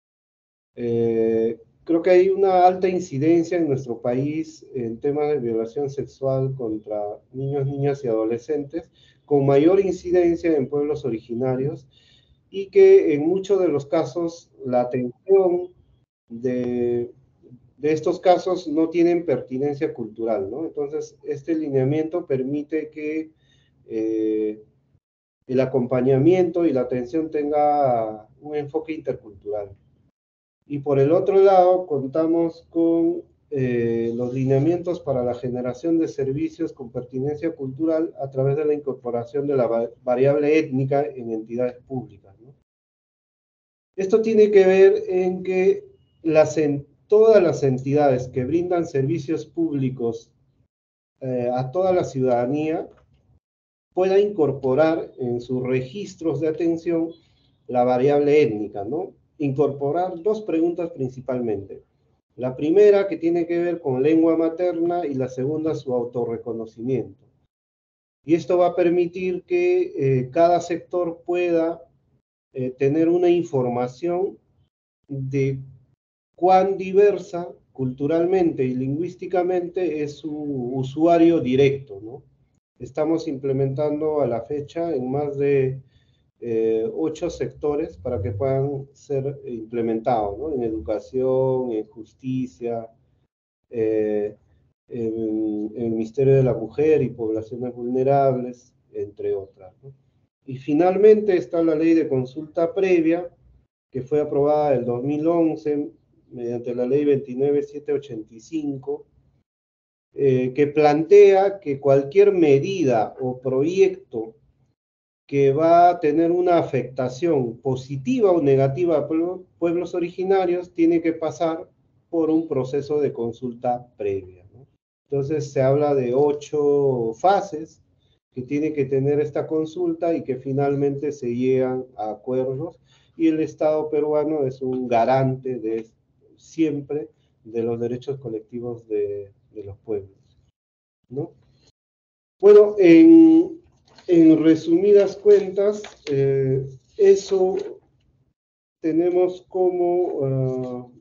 creo que hay una alta incidencia en nuestro país en temas de violación sexual contra niños, niñas y adolescentes, con mayor incidencia en pueblos originarios, y que en muchos de los casos la atención de estos casos no tienen pertinencia cultural, ¿no? Entonces, este lineamiento permite que el acompañamiento y la atención tenga un enfoque intercultural. Y por el otro lado, contamos con los lineamientos para la generación de servicios con pertinencia cultural a través de la incorporación de la variable étnica en entidades públicas, ¿no? Esto tiene que ver en que todas las entidades que brindan servicios públicos a toda la ciudadanía pueda incorporar en sus registros de atención la variable étnica, ¿no? Incorporar dos preguntas principalmente. La primera, que tiene que ver con lengua materna, y la segunda, su autorreconocimiento. Y esto va a permitir que cada sector pueda tener una información de cuán diversa culturalmente y lingüísticamente es su usuario directo, ¿no? Estamos implementando a la fecha en más de 8 sectores para que puedan ser implementados, ¿no? En educación, en justicia, en el Ministerio de la Mujer y Poblaciones Vulnerables, entre otras, ¿no? Y finalmente está la ley de consulta previa, que fue aprobada en el 2011 mediante la ley 29785, que plantea que cualquier medida o proyecto que va a tener una afectación positiva o negativa a pueblos originarios tiene que pasar por un proceso de consulta previa, ¿no? Entonces se habla de 8 fases que tiene que tener esta consulta y que finalmente se llegan a acuerdos, y el Estado peruano es un garante de siempre de los derechos colectivos de los pueblos, ¿no? Bueno, en resumidas cuentas, eso tenemos como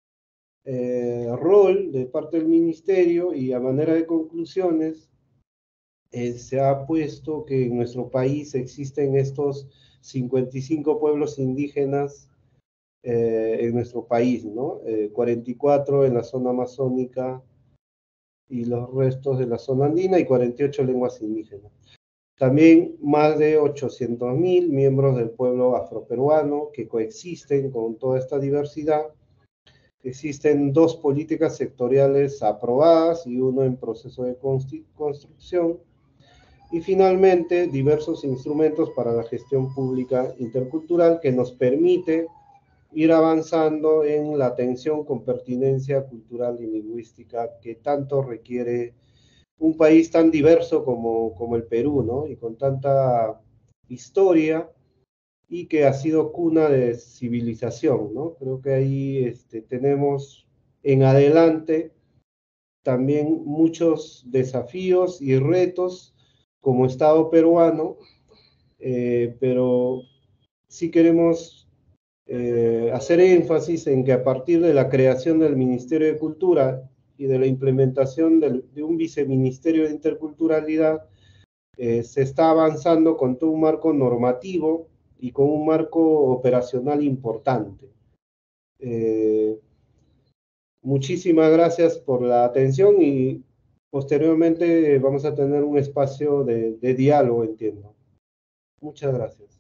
rol de parte del ministerio, y a manera de conclusiones, se ha puesto que en nuestro país existen estos 55 pueblos indígenas en nuestro país, ¿no? 44 en la zona amazónica y los restos de la zona andina, y 48 lenguas indígenas. También más de 800.000 miembros del pueblo afroperuano que coexisten con toda esta diversidad. Existen 2 políticas sectoriales aprobadas y 1 en proceso de construcción. Y finalmente, diversos instrumentos para la gestión pública intercultural que nos permite ir avanzando en la atención con pertinencia cultural y lingüística que tanto requiere un país tan diverso como el Perú, ¿no? Y con tanta historia, y que ha sido cuna de civilización, ¿no? Creo que ahí tenemos en adelante también muchos desafíos y retos como Estado peruano, pero sí queremos hacer énfasis en que a partir de la creación del Ministerio de Cultura y de la implementación de un viceministerio de interculturalidad, se está avanzando con todo un marco normativo y con un marco operacional importante. Muchísimas gracias por la atención, y posteriormente vamos a tener un espacio de diálogo, entiendo. Muchas gracias.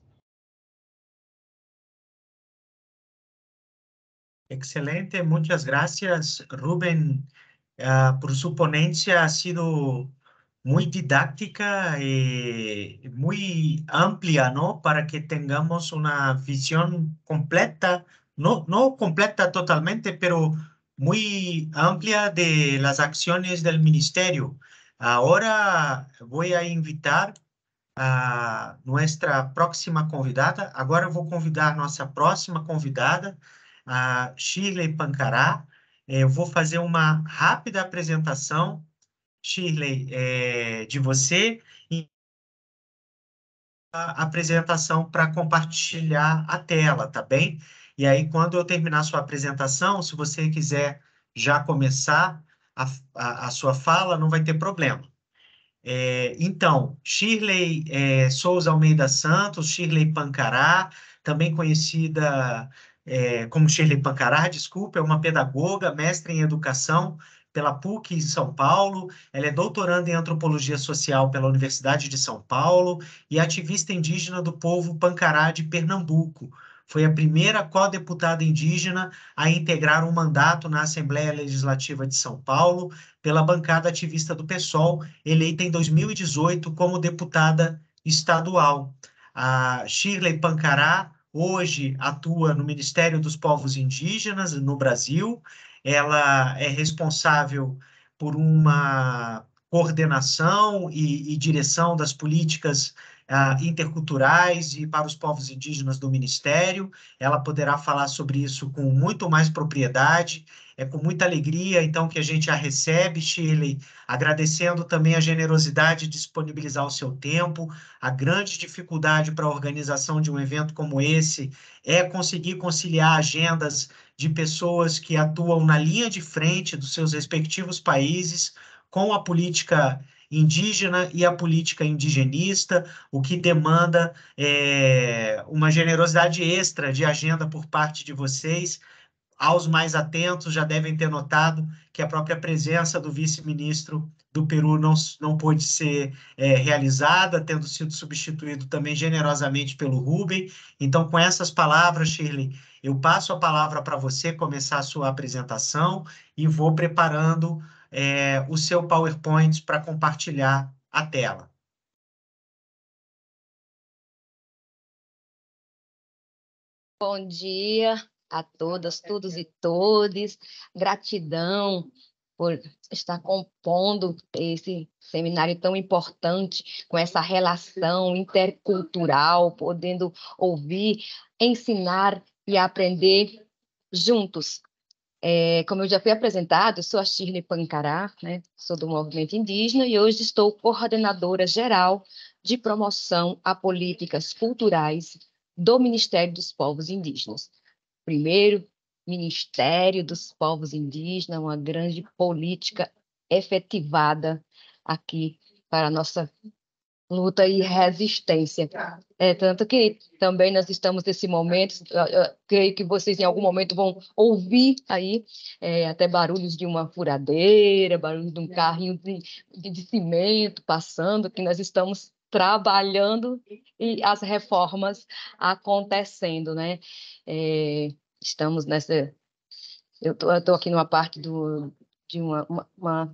Excelente, muchas gracias, Rubén, por su ponencia. Ha sido muy didáctica y muy amplia, ¿no? Para que tengamos una visión completa, no completa totalmente, pero muy amplia de las acciones del ministerio. Ahora voy a invitar a nuestra próxima convidada. Agora eu vou convidar a nossa próxima convidada, a Shirley Pancará. Eu vou fazer uma rápida apresentação, Shirley, de você, e a apresentação para compartilhar a tela, tá bem? E aí, quando eu terminar a sua apresentação, se você quiser já começar a sua fala, não vai ter problema. Então, Shirley Souza Almeida Santos, Shirley Pancará, também conhecida como Shirley Pancará, desculpa, é uma pedagoga, mestre em educação pela PUC em São Paulo. Ela é doutoranda em antropologia social pela Universidade de São Paulo e ativista indígena do povo Pancará de Pernambuco. Foi a primeira co-deputada indígena a integrar um mandato na Assembleia Legislativa de São Paulo pela bancada ativista do PSOL, eleita em 2018 como deputada estadual. A Shirley Pancará hoje atua no Ministério dos Povos Indígenas no Brasil. Ela é responsável por uma coordenação e direção das políticas interculturais e para os povos indígenas do Ministério. Ela poderá falar sobre isso com muito mais propriedade. É com muita alegria, então, que a gente a recebe, Shirley, agradecendo também a generosidade de disponibilizar o seu tempo. A grande dificuldade para a organização de um evento como esse é conseguir conciliar agendas de pessoas que atuam na linha de frente dos seus respectivos países com a política indígena e a política indigenista, o que demanda uma generosidade extra de agenda por parte de vocês. Aos mais atentos já devem ter notado que a própria presença do vice-ministro do Peru não pôde ser realizada, tendo sido substituído também generosamente pelo Rubem. Então, com essas palavras, Shirley, eu passo a palavra para você começar a sua apresentação e vou preparando o seu PowerPoint para compartilhar a tela. Bom dia a todas, todos e todes. Gratidão por estar compondo esse seminário tão importante, com essa relação intercultural, podendo ouvir, ensinar e aprender juntos. Como eu já fui apresentado, eu sou a Shirley Pancará, né? Sou do movimento indígena e hoje estou coordenadora geral de promoção a políticas culturais do Ministério dos Povos Indígenas. Primeiro, Ministério dos Povos Indígenas, uma grande política efetivada aqui para a nossa luta e resistência. Tanto que também nós estamos nesse momento, eu creio que vocês em algum momento vão ouvir aí até barulhos de uma furadeira, barulhos de um carrinho de cimento passando, que nós estamos trabalhando e as reformas acontecendo, né? Estamos nessa... Eu estou aqui numa parte de uma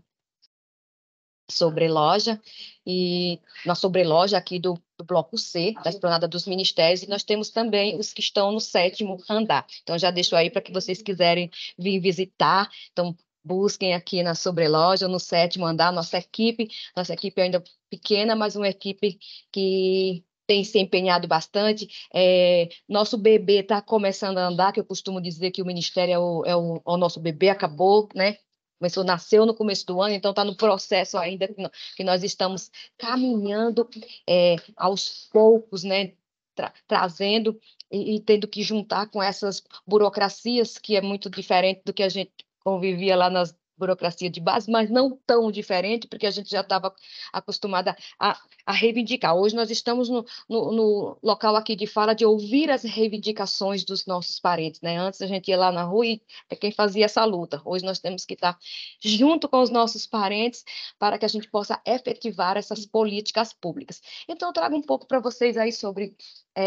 sobreloja, e na sobreloja aqui do bloco C, da Esplanada dos Ministérios, e nós temos também os que estão no 7º andar. Então, já deixo aí para que vocês quiserem vir visitar. Então, busquem aqui na sobreloja, no 7º andar, nossa equipe é ainda pequena, mas uma equipe que tem se empenhado bastante. Nosso bebê está começando a andar, que eu costumo dizer que o Ministério é o nosso bebê, acabou, né? Nasceu no começo do ano, então está no processo ainda que nós estamos caminhando aos poucos, né, trazendo e tendo que juntar com essas burocracias, que é muito diferente do que a gente convivia lá nas burocracia de base, mas não tão diferente, porque a gente já estava acostumada a reivindicar. Hoje nós estamos no local aqui de fala de ouvir as reivindicações dos nossos parentes, né? Antes a gente ia lá na rua e quem fazia essa luta. Hoje nós temos que estar junto com os nossos parentes para que a gente possa efetivar essas políticas públicas. Então, eu trago um pouco para vocês aí sobre,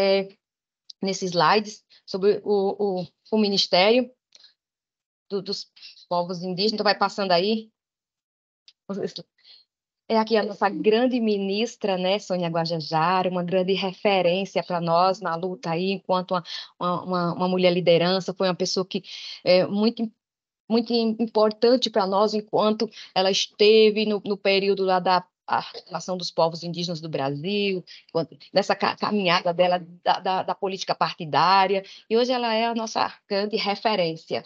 nesses slides, sobre o Ministério dos Povos Indígenas. Então, vai passando aí. Aqui a nossa grande ministra, né, Sônia Guajajara, uma grande referência para nós na luta aí, enquanto uma mulher liderança, foi uma pessoa que muito importante para nós, enquanto ela esteve no período lá da relação dos povos indígenas do Brasil, nessa caminhada dela da política partidária, e hoje ela é a nossa grande referência.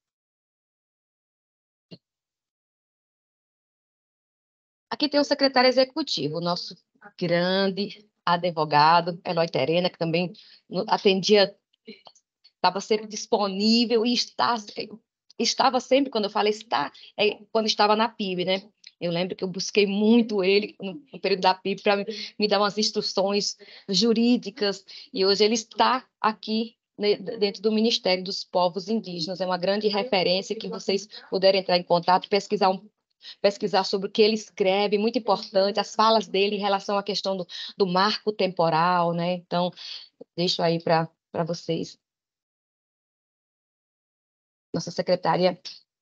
Aqui tem o secretário executivo, o nosso grande advogado, Eloy Terena, que também atendia, estava sempre disponível e estava sempre, quando eu falo quando estava na PIB, né? Eu lembro que eu busquei muito ele no período da PIB para me dar umas instruções jurídicas, e hoje ele está aqui dentro do Ministério dos Povos Indígenas. É uma grande referência que vocês puderem entrar em contato, pesquisar sobre o que ele escreve, muito importante, as falas dele em relação à questão do marco temporal, né? Então, deixo aí para vocês. Nossa secretária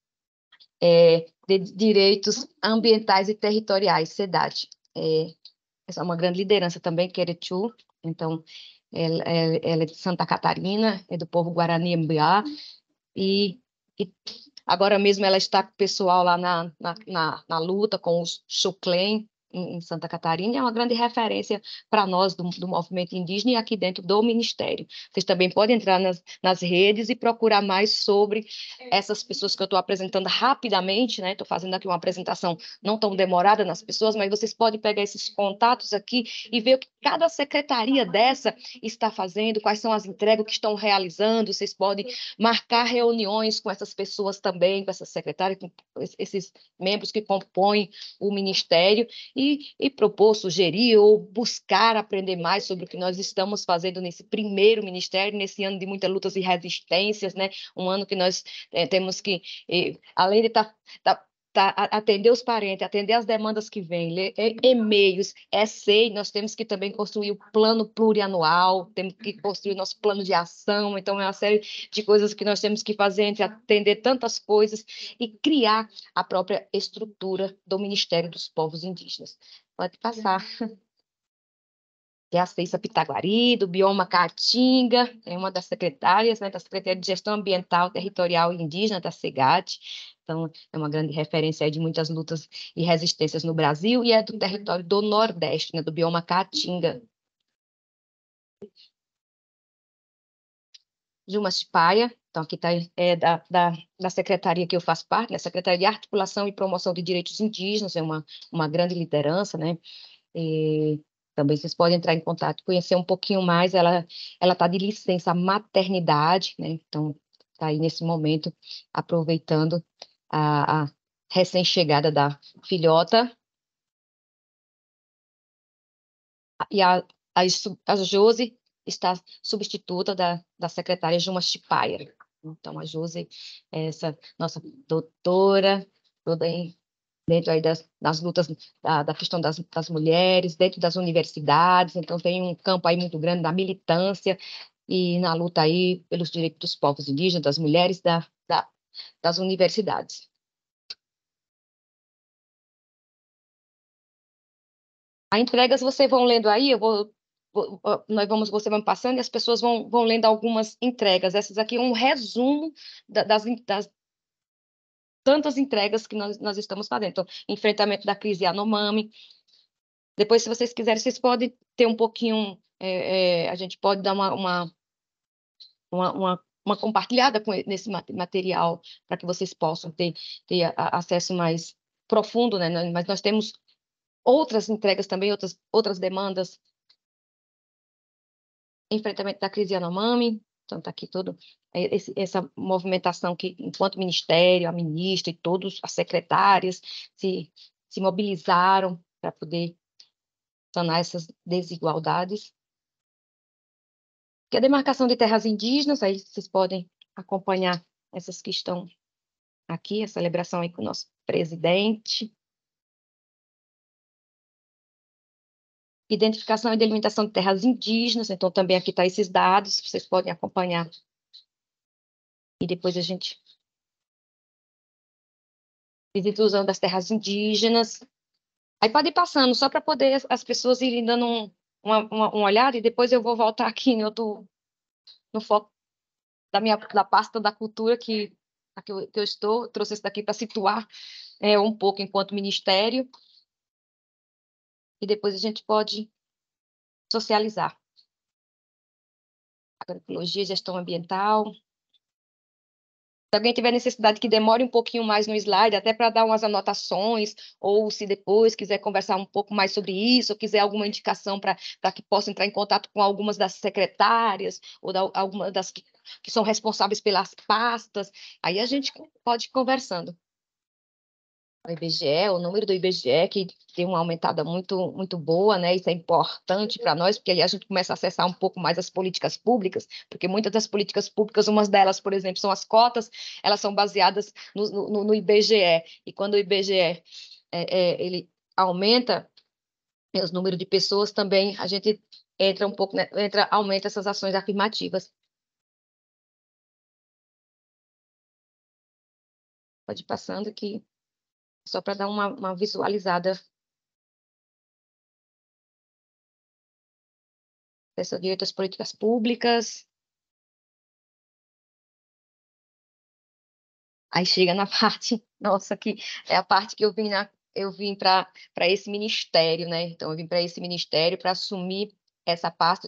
de Direitos Ambientais e Territoriais, SEDAT. Essa é uma grande liderança também, Querechu. Então, ela é de Santa Catarina, é do povo Guarani-Embiá, e agora mesmo ela está com o pessoal lá na luta com os Xuclém, em Santa Catarina, é uma grande referência para nós do movimento indígena e aqui dentro do Ministério. Vocês também podem entrar nas redes e procurar mais sobre essas pessoas que eu estou apresentando rapidamente, né? Estou fazendo aqui uma apresentação não tão demorada nas pessoas, mas vocês podem pegar esses contatos aqui e ver o que cada secretaria dessa está fazendo, quais são as entregas que estão realizando. Vocês podem marcar reuniões com essas pessoas também, com essas secretárias, com esses membros que compõem o Ministério e propor, sugerir ou buscar aprender mais sobre o que nós estamos fazendo nesse primeiro Ministério, nesse ano de muitas lutas e resistências, né? Um ano que nós temos que, além de atender os parentes, atender as demandas que vêm, ler e-mails, SEI, nós temos que também construir o plano plurianual, temos que construir o nosso plano de ação, então é uma série de coisas que nós temos que fazer entre atender tantas coisas e criar a própria estrutura do Ministério dos Povos Indígenas. Pode passar. Que é a Ceissa Pitaguari, do Bioma Caatinga, é uma das secretárias, né, da Secretaria de Gestão Ambiental, Territorial e Indígena, da SEGAT. Então, é uma grande referência de muitas lutas e resistências no Brasil, e é do território do Nordeste, né, do Bioma Caatinga. Juma Chipaia, então aqui está da secretaria que eu faço parte, da Secretaria de Articulação e Promoção de Direitos Indígenas, é uma grande liderança, né? E também vocês podem entrar em contato, conhecer um pouquinho mais. Ela está de licença maternidade, né? Então, está aí nesse momento, aproveitando a recém-chegada da filhota. E a Josi está substituta da secretária Juma Chipaia. Então, a Josi é essa nossa doutora, toda dentro aí das lutas da questão das mulheres, dentro das universidades. Então, tem um campo aí muito grande da militância e na luta aí pelos direitos dos povos indígenas, das mulheres, das universidades. As entregas vocês vão lendo aí, vocês vão passando e as pessoas vão lendo algumas entregas. Essas aqui é um resumo das tantas entregas que nós estamos fazendo. Então, enfrentamento da crise Yanomami. Depois, se vocês quiserem, vocês podem ter um pouquinho, a gente pode dar uma compartilhada nesse material para que vocês possam ter acesso mais profundo, né? Mas nós temos outras entregas também, outras demandas. Enfrentamento da crise Yanomami. Então, está aqui toda essa movimentação que, enquanto Ministério, a ministra e todas as secretárias se mobilizaram para poder sanar essas desigualdades. Que a demarcação de terras indígenas, aí vocês podem acompanhar essas que estão aqui, a celebração aí com o nosso presidente. Identificação e delimitação de terras indígenas, então também aqui está esses dados, vocês podem acompanhar. E depois a gente visita o uso das terras indígenas. Aí pode ir passando, só para poder as pessoas irem dando uma olhada, e depois eu vou voltar aqui no foco da pasta da cultura que eu estou, trouxe isso daqui para situar um pouco enquanto ministério, e depois a gente pode socializar. Agroecologia, gestão ambiental. Se alguém tiver necessidade que demore um pouquinho mais no slide, até para dar umas anotações, ou se depois quiser conversar um pouco mais sobre isso, ou quiser alguma indicação para que possa entrar em contato com algumas das secretárias, ou algumas das que são responsáveis pelas pastas, aí a gente pode ir conversando. O IBGE, o número do IBGE, que tem uma aumentada muito, muito boa, né? Isso é importante para nós, porque aí a gente começa a acessar um pouco mais as políticas públicas, porque muitas das políticas públicas, umas delas, por exemplo, são as cotas, elas são baseadas no IBGE, e quando o IBGE ele aumenta os números de pessoas, também a gente entra um pouco, né? Aumenta essas ações afirmativas. Pode ir passando aqui. Só para dar uma visualizada. Acesso ao direito às políticas públicas. Aí chega na parte, nossa, que é a parte que eu vim eu vim para esse ministério, né? Então, eu vim para esse ministério para assumir essa pasta.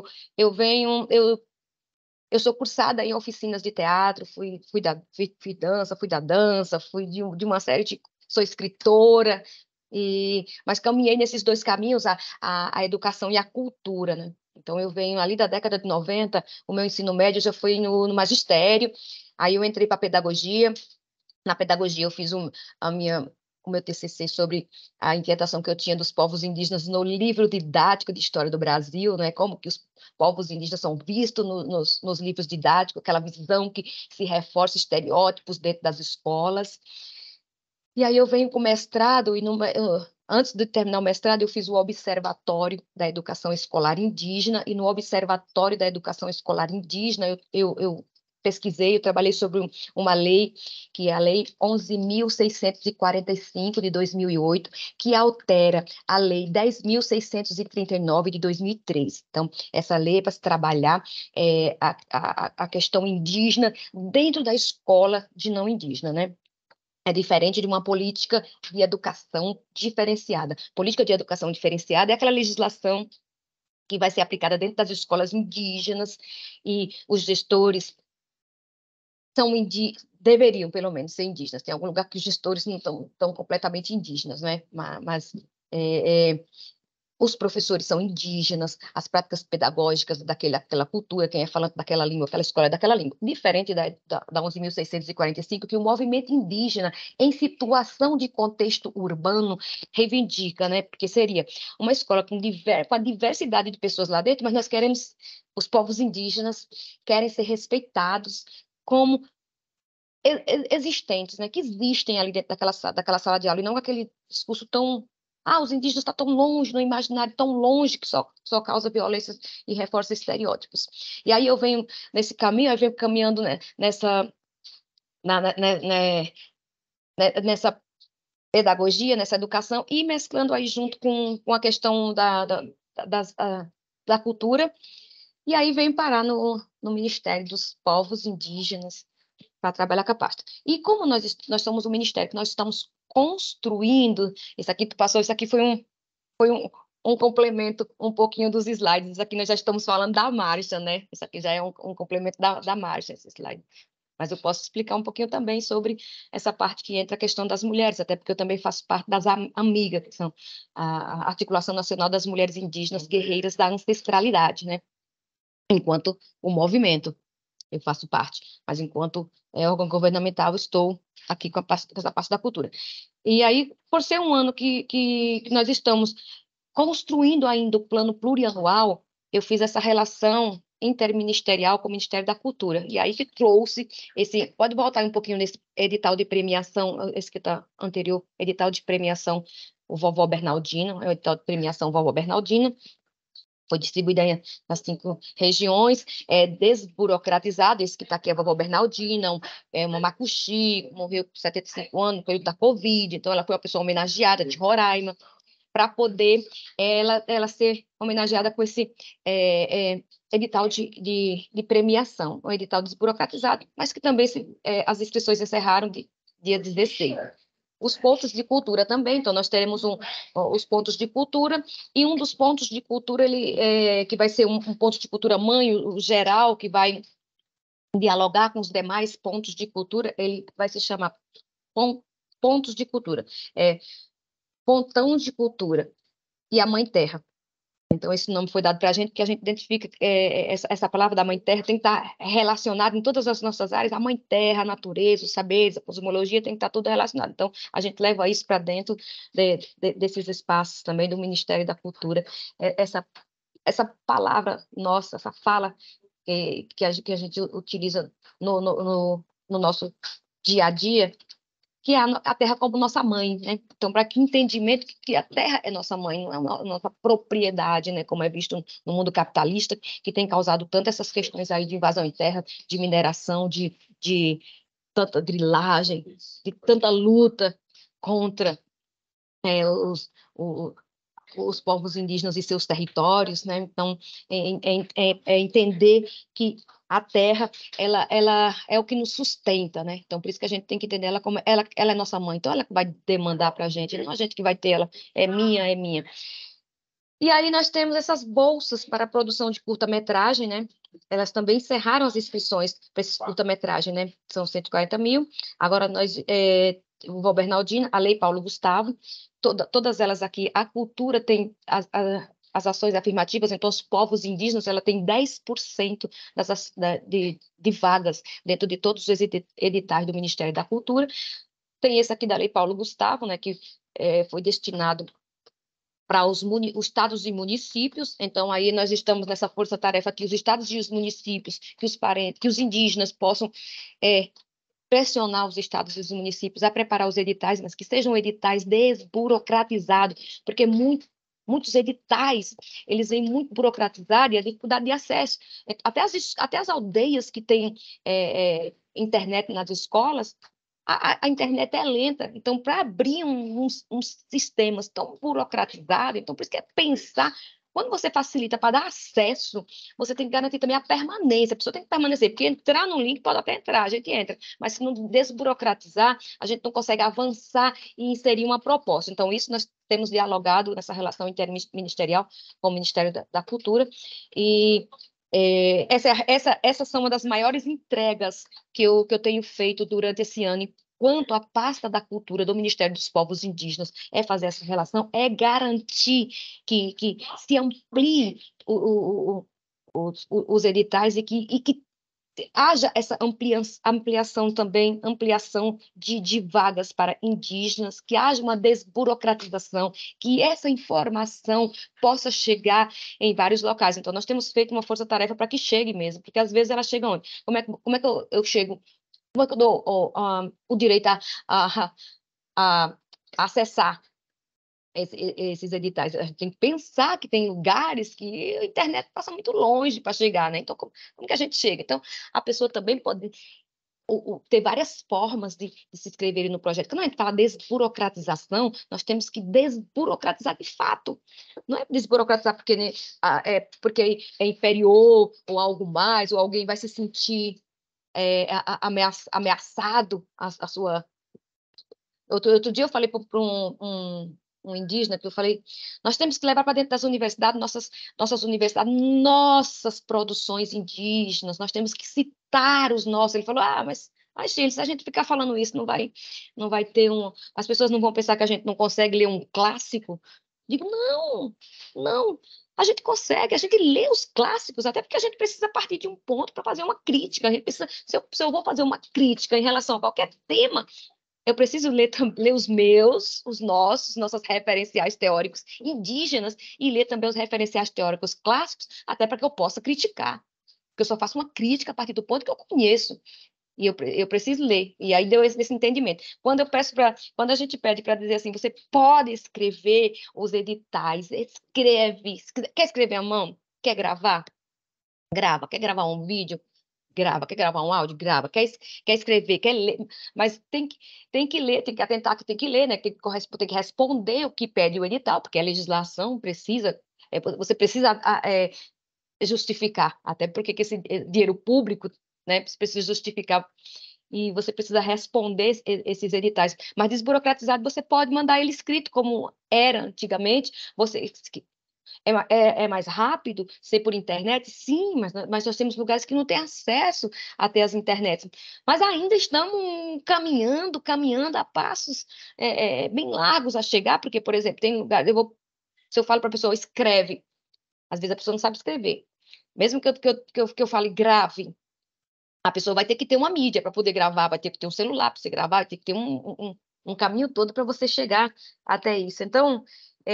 Eu sou cursada em oficinas de teatro, fui da dança, fui de uma série de... Sou escritora, mas caminhei nesses dois caminhos, a educação e a cultura, né? Então, eu venho ali da década de 90, o meu ensino médio já foi no magistério, aí eu entrei para a pedagogia. Na pedagogia, eu fiz o meu TCC sobre a inquietação que eu tinha dos povos indígenas no livro didático de História do Brasil, né? Como que os povos indígenas são vistos nos livros didáticos, aquela visão que se reforça estereótipos dentro das escolas. E aí eu venho com o mestrado, antes de terminar o mestrado, eu fiz o Observatório da Educação Escolar Indígena, e no Observatório da Educação Escolar Indígena, eu pesquisei, eu trabalhei sobre uma lei, que é a Lei 11.645, de 2008, que altera a Lei 10.639, de 2003. Então, essa lei é para se trabalhar a questão indígena dentro da escola de não indígena, né? É diferente de uma política de educação diferenciada. Política de educação diferenciada é aquela legislação que vai ser aplicada dentro das escolas indígenas, e os gestores deveriam, pelo menos, ser indígenas. Tem algum lugar que os gestores não estão completamente indígenas, né? Mas os professores são indígenas, as práticas pedagógicas daquela cultura, quem é falante daquela língua, aquela escola é daquela língua. Diferente da 11.645, que o movimento indígena, em situação de contexto urbano, reivindica, né? Porque seria uma escola com a diversidade de pessoas lá dentro, mas nós queremos, os povos indígenas querem ser respeitados como existentes, né? Que existem ali dentro daquela sala de aula, e não aquele discurso tão... os indígenas estão tão longe no imaginário, tão longe, que só causa violências e reforça estereótipos. E aí eu venho nesse caminho, eu venho caminhando, né, nessa pedagogia, nessa educação, e mesclando aí junto com a questão da cultura, e aí venho parar no Ministério dos Povos Indígenas, para trabalhar com a pasta. E como nós somos um ministério que nós estamos construindo, isso aqui foi um complemento um pouquinho dos slides. Isso aqui nós já estamos falando da marcha, né? Isso aqui já é um complemento da marcha, esse slide. Mas eu posso explicar um pouquinho também sobre essa parte que entra a questão das mulheres, até porque eu também faço parte das AMIGA, que são a Articulação Nacional das Mulheres Indígenas Guerreiras da Ancestralidade, né? Enquanto o movimento, eu faço parte, mas enquanto órgão governamental, estou aqui com essa parte da cultura. E aí, por ser um ano que nós estamos construindo ainda o plano plurianual, eu fiz essa relação interministerial com o Ministério da Cultura, e aí que trouxe pode voltar um pouquinho nesse edital de premiação, esse que está anterior, edital de premiação, o Vovó Bernardina, é o edital de premiação Vovó Bernardina, foi distribuída nas 5 regiões, desburocratizado, esse que está aqui é a Vovó Bernardina, uma Macuxi, morreu com 75 anos, no período da Covid, então ela foi uma pessoa homenageada de Roraima, para poder ela ser homenageada com esse edital de premiação, um edital desburocratizado, mas que também as inscrições encerraram dia 16. Os pontos de cultura também, então nós teremos os pontos de cultura, e um dos pontos de cultura que vai ser um ponto de cultura mãe, o geral, que vai dialogar com os demais pontos de cultura, ele vai se chamar pontos de cultura, pontão de cultura e a Mãe Terra. Então, esse nome foi dado para a gente, porque a gente identifica essa palavra da Mãe Terra tem que estar relacionada em todas as nossas áreas, a Mãe Terra, a natureza, os saberes, a cosmologia, tem que estar tudo relacionado. Então, a gente leva isso para dentro desses espaços também do Ministério da Cultura. Essa palavra nossa, essa fala que a gente utiliza no nosso dia a dia, que é a terra como nossa mãe, né? Então, para que entendimento que a terra é nossa mãe, não é nossa propriedade, né? Como é visto no mundo capitalista, que tem causado tanto essas questões aí de invasão em terra, de mineração, de tanta grilagem, de tanta luta contra os povos indígenas e seus territórios, né? Então, é entender que a terra, ela é o que nos sustenta, né? Então, por isso que a gente tem que entender ela como ela é nossa mãe, então ela que vai demandar para a gente, não a gente que vai ter ela, é minha, é minha. E aí nós temos essas bolsas para a produção de curta-metragem, né? Elas também encerraram as inscrições para esses curta-metragem, né? São 140 mil. Agora o Val Bernardino, a Lei Paulo Gustavo, todas elas aqui, a cultura tem as ações afirmativas, então os povos indígenas, ela tem 10% de vagas dentro de todos os editais do Ministério da Cultura. Tem esse aqui da Lei Paulo Gustavo, né? Que foi destinado para os estados e municípios. Então, aí nós estamos nessa força-tarefa que os estados e os municípios, que os indígenas possam pressionar os estados e os municípios a preparar os editais, mas que sejam editais desburocratizados, porque muitos editais, eles vêm muito burocratizados e a dificuldade de acesso. Até as aldeias que têm internet nas escolas, a internet é lenta, então, para abrir uns sistemas tão burocratizados, então, por isso que é pensar, quando você facilita para dar acesso, você tem que garantir também a permanência, a pessoa tem que permanecer, porque entrar no link pode até entrar, a gente entra, mas se não desburocratizar, a gente não consegue avançar e inserir uma proposta. Então, isso nós temos dialogado nessa relação interministerial com o Ministério da Cultura, e essas são uma das maiores entregas que eu tenho feito durante esse ano, enquanto a pasta da cultura do Ministério dos Povos Indígenas, é fazer essa relação, é garantir que se amplie os editais e que haja essa ampliação também, ampliação de vagas para indígenas, que haja uma desburocratização, que essa informação possa chegar em vários locais. Então, nós temos feito uma força-tarefa para que chegue mesmo, porque às vezes ela chega onde? Como é que eu chego? Como é que eu dou o direito a acessar esses editais? A gente tem que pensar que tem lugares que a internet passa muito longe para chegar, né? Então, como que a gente chega? Então, a pessoa também pode ter várias formas de se inscreverem no projeto. Quando a gente fala desburocratização, nós temos que desburocratizar de fato. Não é desburocratizar porque, né, porque é inferior ou algo mais, ou alguém vai se sentir ameaçado a sua... Outro dia eu falei para um indígena, que eu falei, nós temos que levar para dentro das universidades, nossas universidades, nossas produções indígenas, nós temos que citar os nossos. Ele falou, mas gente, se a gente ficar falando isso, não vai ter as pessoas não vão pensar que a gente não consegue ler um clássico. Digo, não, a gente consegue, a gente lê os clássicos, até porque a gente precisa partir de um ponto para fazer uma crítica. A gente precisa, se eu vou fazer uma crítica em relação a qualquer tema, eu preciso ler os nossos referenciais teóricos indígenas e ler também os referenciais teóricos clássicos, até para que eu possa criticar. Porque eu só faço uma crítica a partir do ponto que eu conheço. E eu preciso ler. E aí deu esse entendimento. Quando a gente pede para dizer assim, você pode escrever os editais, escreve. Quer escrever à mão? Quer gravar? Grava. Quer gravar um vídeo? Grava. Quer gravar um áudio? Grava. Quer escrever? Quer ler? Mas tem que ler, tem que atentar que tem que ler, né? Tem que responder o que pede o edital, porque a legislação precisa, você precisa justificar, até porque esse dinheiro público, né? Você precisa justificar e você precisa responder esses editais. Mas desburocratizado, você pode mandar ele escrito, como era antigamente. É mais rápido ser por internet? Sim, mas nós temos lugares que não têm acesso até as internets. Mas ainda estamos caminhando a passos bem largos a chegar, porque, por exemplo, tem lugares, se eu falo para a pessoa, escreve, às vezes a pessoa não sabe escrever. Mesmo que eu fale grave, a pessoa vai ter que ter uma mídia para poder gravar, vai ter que ter um celular para você gravar, vai ter que ter um caminho todo para você chegar até isso. Então,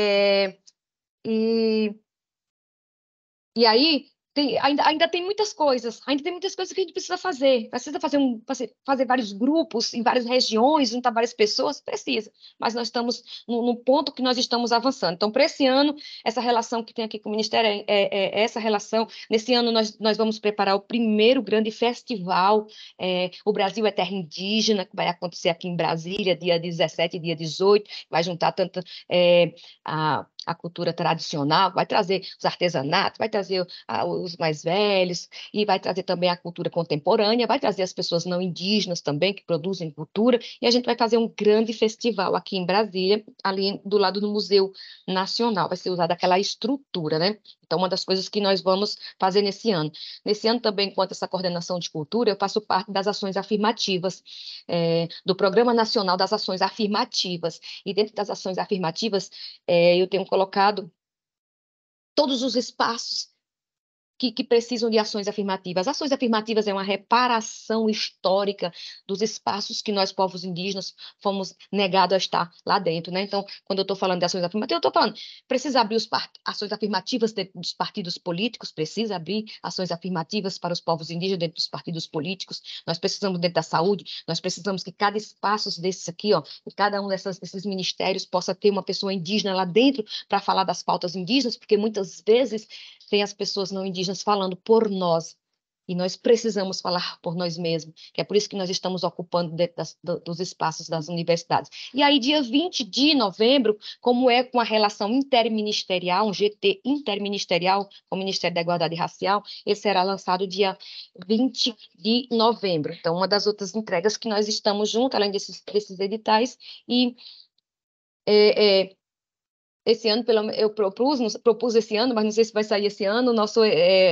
e aí ainda tem muitas coisas, que a gente precisa fazer. Precisa fazer vários grupos em várias regiões, juntar várias pessoas, precisa. Mas nós estamos no ponto que nós estamos avançando. Então, para esse ano, essa relação que tem aqui com o Ministério é essa relação. Nesse ano, nós vamos preparar o primeiro grande festival, O Brasil é Terra Indígena, que vai acontecer aqui em Brasília, dia 17 e dia 18, vai juntar tanto a cultura tradicional, vai trazer os artesanatos, vai trazer os mais velhos, e vai trazer também a cultura contemporânea, vai trazer as pessoas não indígenas também, que produzem cultura, e a gente vai fazer um grande festival aqui em Brasília, ali do lado do Museu Nacional, vai ser usada aquela estrutura, né? Então, uma das coisas que nós vamos fazer nesse ano. Nesse ano também, enquanto essa coordenação de cultura, eu faço parte das ações afirmativas, do Programa Nacional das Ações Afirmativas, e dentro das ações afirmativas, eu tenho colocado todos os espaços que precisam de ações afirmativas. Ações afirmativas é uma reparação histórica dos espaços que nós, povos indígenas, fomos negados a estar lá dentro, né? Então, quando eu estou falando de ações afirmativas, eu estou falando, precisa abrir ações afirmativas dentro dos partidos políticos, precisa abrir ações afirmativas para os povos indígenas dentro dos partidos políticos, nós precisamos dentro da saúde, nós precisamos que cada espaço desses aqui, ó, que cada um desses ministérios possa ter uma pessoa indígena lá dentro para falar das pautas indígenas, porque muitas vezes tem as pessoas não indígenas falando por nós, e nós precisamos falar por nós mesmos, que é por isso que nós estamos ocupando dentro dos espaços das universidades. E aí, dia 20 de novembro, como é com a relação interministerial, um GT interministerial com o Ministério da Igualdade Racial, ele será lançado dia 20 de novembro. Então, uma das outras entregas que nós estamos juntos, além desses editais, e esse ano, eu propus esse ano, mas não sei se vai sair esse ano, nosso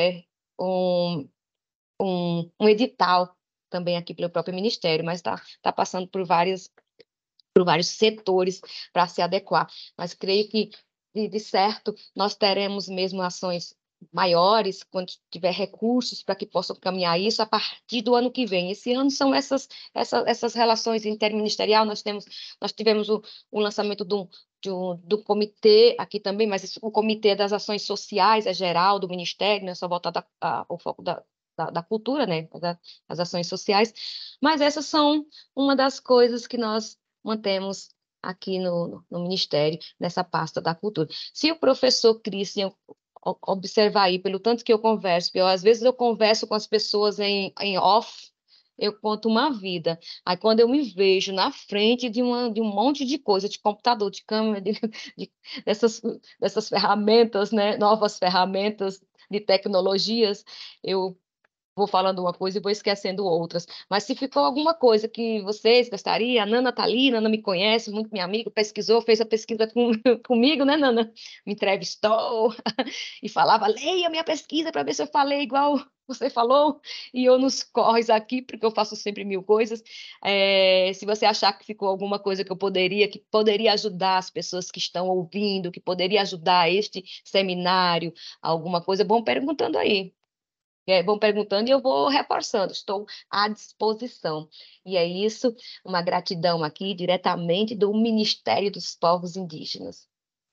um edital também aqui pelo próprio Ministério, mas tá passando por vários setores para se adequar. Mas creio que, de certo, nós teremos mesmo ações maiores, quando tiver recursos para que possam caminhar isso a partir do ano que vem. Esse ano são essas relações interministeriais, nós tivemos o lançamento do comitê aqui também, mas o comitê das ações sociais é geral do Ministério, não é só voltado ao foco da cultura, né, das ações sociais, mas essas são uma das coisas que nós mantemos aqui no Ministério, nessa pasta da cultura. Se o professor Christian observar aí, pelo tanto que eu converso, porque às vezes eu converso com as pessoas em off, eu conto uma vida. Aí, quando eu me vejo na frente de um monte de coisa, de computador, de câmera, dessas ferramentas, né, novas ferramentas de tecnologias, eu vou falando uma coisa e vou esquecendo outras. Mas se ficou alguma coisa que vocês gostariam, a Nana tá ali, Nana me conhece, muito minha amiga, pesquisou, fez a pesquisa comigo, né, Nana? Me entrevistou e falava, leia minha pesquisa para ver se eu falei igual você falou, e eu nos corres aqui, porque eu faço sempre 1000 coisas. Se você achar que ficou alguma coisa que poderia ajudar as pessoas que estão ouvindo, que poderia ajudar este seminário, alguma coisa, vão perguntando aí. Vão perguntando e eu vou reforçando, estou à disposição. E é isso, uma gratidão aqui diretamente do Ministério dos Povos Indígenas.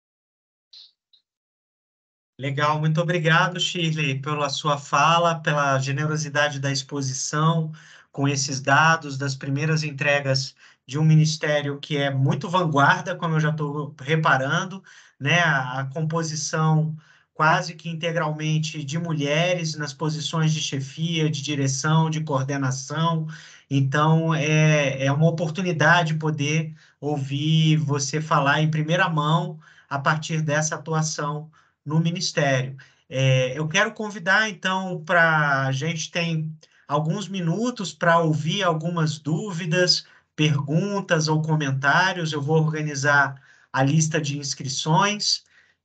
Legal, muito obrigado, Shirley, pela sua fala, pela generosidade da exposição, com esses dados das primeiras entregas de um ministério que é muito vanguarda, como eu já estou reparando, né? A composição quase que integralmente de mulheres nas posições de chefia, de direção, de coordenação. Então, é uma oportunidade poder ouvir você falar em primeira mão a partir dessa atuação no Ministério. Eu quero convidar, então, a gente tem alguns minutos para ouvir algumas dúvidas, perguntas ou comentários. Eu vou organizar a lista de inscrições.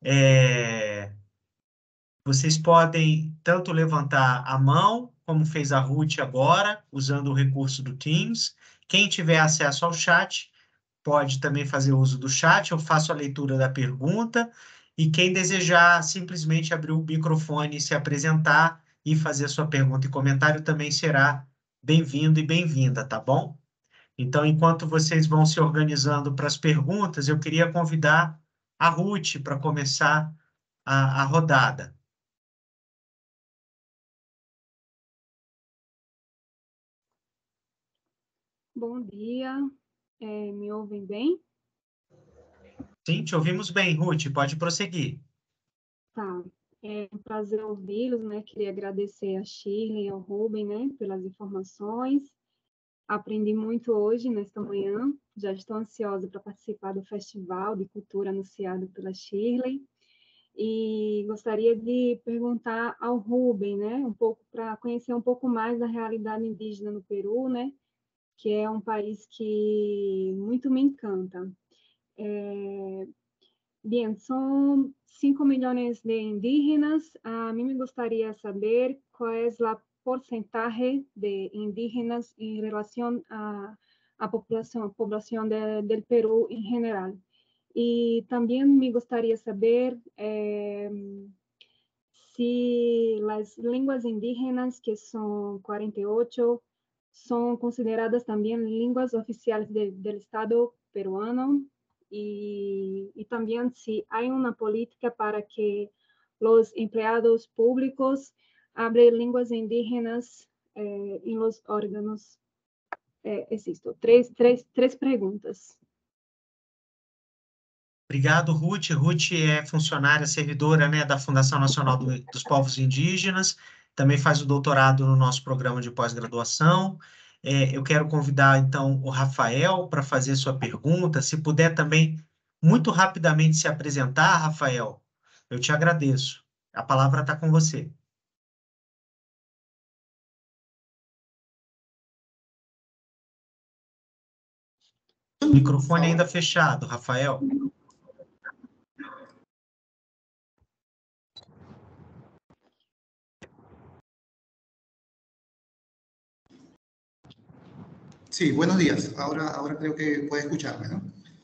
Vocês podem tanto levantar a mão, como fez a Ruth agora, usando o recurso do Teams. Quem tiver acesso ao chat, pode também fazer uso do chat, eu faço a leitura da pergunta, e quem desejar simplesmente abrir o microfone e se apresentar e fazer sua pergunta e comentário também será bem-vindo e bem-vinda, tá bom? Então, enquanto vocês vão se organizando para as perguntas, eu queria convidar a Ruth para começar a rodada. Bom dia, me ouvem bem? Sim, te ouvimos bem, Ruth, pode prosseguir. Tá, é um prazer ouvi-los, né? Queria agradecer a Shirley e ao Rubem, né, pelas informações. Aprendi muito hoje, nesta manhã. Já estou ansiosa para participar do Festival de Cultura anunciado pela Shirley. E gostaria de perguntar ao Rubem, né, um pouco para conhecer um pouco mais da realidade indígena no Peru, né, que é um país que muito me encanta. Bien, son 5 millones de indígenas. A mí me gustaría saber cuál es la porcentaje de indígenas en relación a población del Perú en general. Y también me gustaría saber si las lenguas indígenas, que son 48, son consideradas también lenguas oficiales del Estado peruano, y también si hay una política para que los empleados públicos hablen lenguas indígenas en los órganos. Existo. Três perguntas. Obrigado, Ruth. Ruth é funcionária, servidora, né, da Fundação Nacional dos Povos Indígenas, também faz o doutorado no nosso programa de pós-graduação. Eu quero convidar, então, o Rafael para fazer sua pergunta. Se puder também, muito rapidamente se apresentar, Rafael, eu te agradeço. A palavra está com você. O microfone ainda fechado, Rafael. Sí, buenos días. Ahora creo que puede escucharme, ¿no?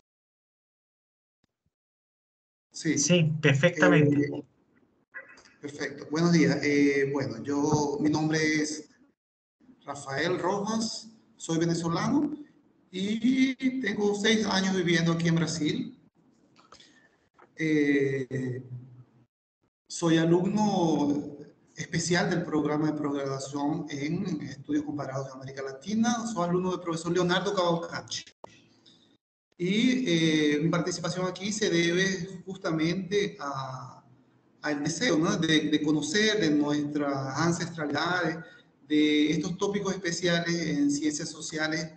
Sí. Sí, perfectamente. Perfecto. Buenos días. Bueno, mi nombre es Rafael Rojas, soy venezolano y tengo 6 años viviendo aquí en Brasil. Soy alumno especial del programa de posgraduación en estudios comparados en América Latina. Soy alumno del profesor Leonardo Cavalcanti. Y mi participación aquí se debe justamente al deseo, ¿no?, de conocer de nuestras ancestralidades, de estos tópicos especiales en ciencias sociales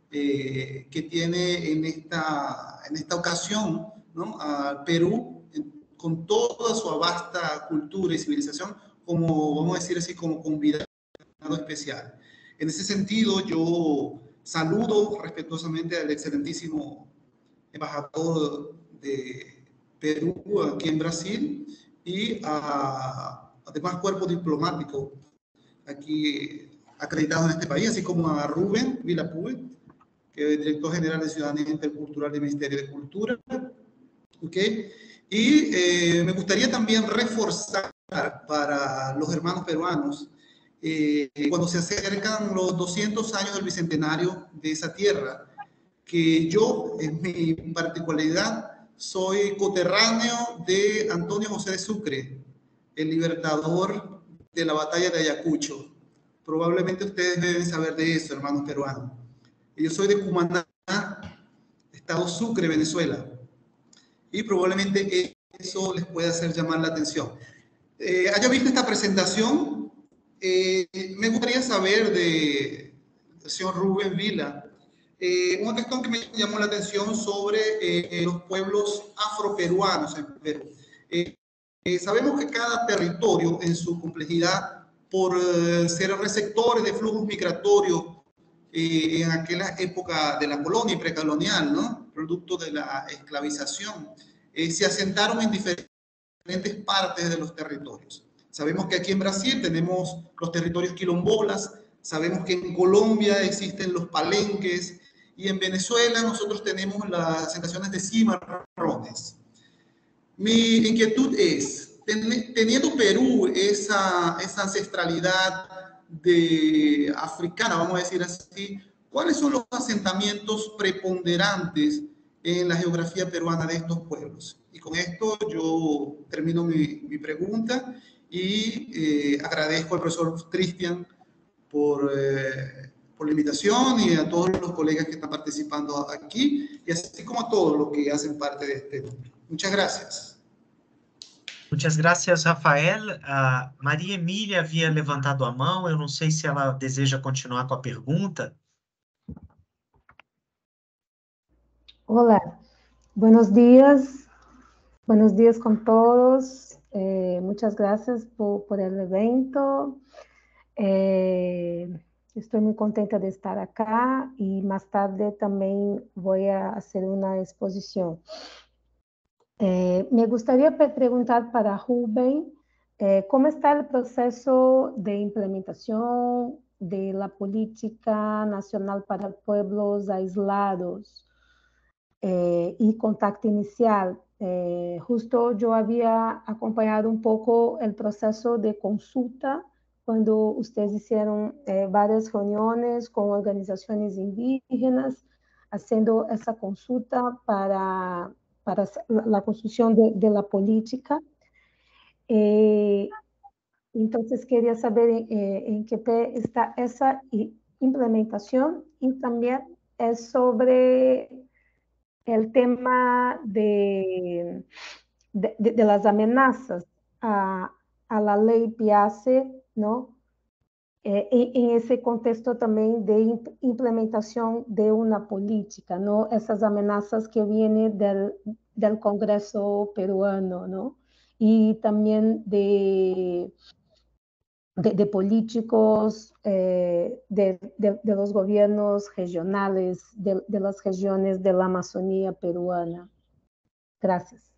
que tiene en esta ocasión, ¿no?, a Perú, con toda su vasta cultura y civilización, como, vamos a decir así, como convidado especial. En ese sentido, yo saludo respetuosamente al excelentísimo embajador de Perú aquí en Brasil y además cuerpo diplomático aquí acreditado en este país, así como a Rubén Villapue, que es director general de Ciudadanía Intercultural del Ministerio de Cultura. ¿Okay? Y me gustaría también reforzar para los hermanos peruanos, cuando se acercan los 200 años del bicentenario de esa tierra, que yo, en mi particularidad, soy coterráneo de Antonio José de Sucre, el libertador de la batalla de Ayacucho. Probablemente ustedes deben saber de eso, hermanos peruanos. Yo soy de Cumaná, estado Sucre, Venezuela. Y probablemente eso les pueda hacer llamar la atención. ¿Haya visto esta presentación? Me gustaría saber del señor Rubén Vila una cuestión que me llamó la atención sobre los pueblos afroperuanos en Perú. Sabemos que cada territorio en su complejidad, por ser receptores de flujos migratorios en aquella época de la colonia y precolonial, ¿no?, producto de la esclavización, se asentaron en diferentes partes de los territorios. Sabemos que aquí en Brasil tenemos los territorios quilombolas, sabemos que en Colombia existen los palenques y en Venezuela nosotros tenemos las asentaciones de cimarrones. Mi inquietud es, teniendo Perú esa ancestralidad africana, vamos a decir así, ¿cuáles son los asentamientos preponderantes en la geografía peruana de estos pueblos? Y con esto yo termino mi pregunta y agradezco al profesor Cristian por la invitación y a todos los colegas que están participando aquí, y así como a todos los que hacen parte de este grupo. Muchas gracias. Muchas gracias, Rafael. A Maria Emília havia levantado a mão, eu não sei se ela deseja continuar com a pergunta. Hola, buenos días con todos. Muchas gracias por el evento. Estoy muy contenta de estar acá y más tarde también voy a hacer una exposición. Me gustaría preguntar para Rubén, ¿cómo está el proceso de implementación de la política nacional para pueblos aislados y contacto inicial? Justo yo había acompañado un poco el proceso de consulta cuando ustedes hicieron varias reuniones con organizaciones indígenas, haciendo esa consulta para la construcción de la política. Entonces, quería saber en qué está esa implementación y también es sobre el tema de las amenazas a la ley PIACE, ¿no? En ese contexto también de implementación de una política, ¿no? Esas amenazas que vienen del Congreso peruano, ¿no? Y también de políticos, de los gobiernos regionales, de las regiones de la Amazonía peruana. Gracias.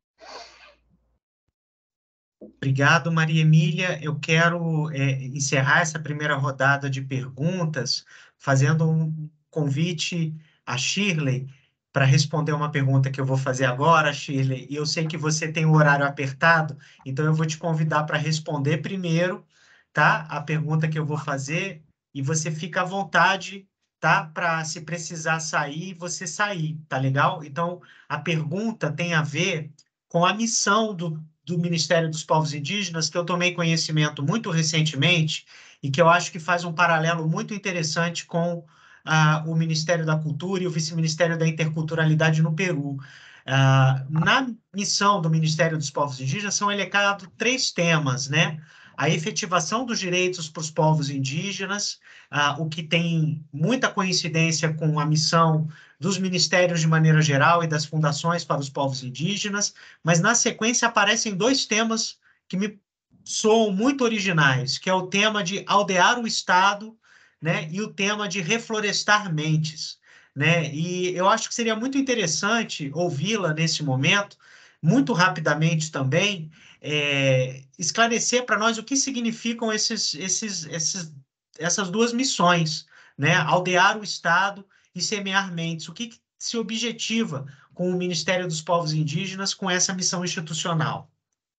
Obrigado, Maria Emília. Eu quero encerrar essa primeira rodada de perguntas fazendo um convite a Shirley para responder uma pergunta que eu vou fazer agora, Shirley, e eu sei que você tem o horário apertado, então eu vou te convidar para responder primeiro, tá? A pergunta que eu vou fazer, e você fica à vontade, tá? Para, se precisar sair, você sair, tá legal? Então, a pergunta tem a ver com a missão do Ministério dos Povos Indígenas, que eu tomei conhecimento muito recentemente e que eu acho que faz um paralelo muito interessante com o Ministério da Cultura e o Vice-Ministério da Interculturalidade no Peru. Na missão do Ministério dos Povos Indígenas são elencados 3 temas, né? A efetivação dos direitos para os povos indígenas, o que tem muita coincidência com a missão dos ministérios de maneira geral e das fundações para os povos indígenas, mas na sequência aparecem 2 temas que me soam muito originais, que é o tema de aldear o Estado, né, e o tema de reflorestar mentes, né? E eu acho que seria muito interessante ouvi-la nesse momento, muito rapidamente também, esclarecer para nós o que significam essas 2 missões, né? Aldear o Estado e semear mentes. O que se objetiva com o Ministério dos Povos Indígenas com essa missão institucional?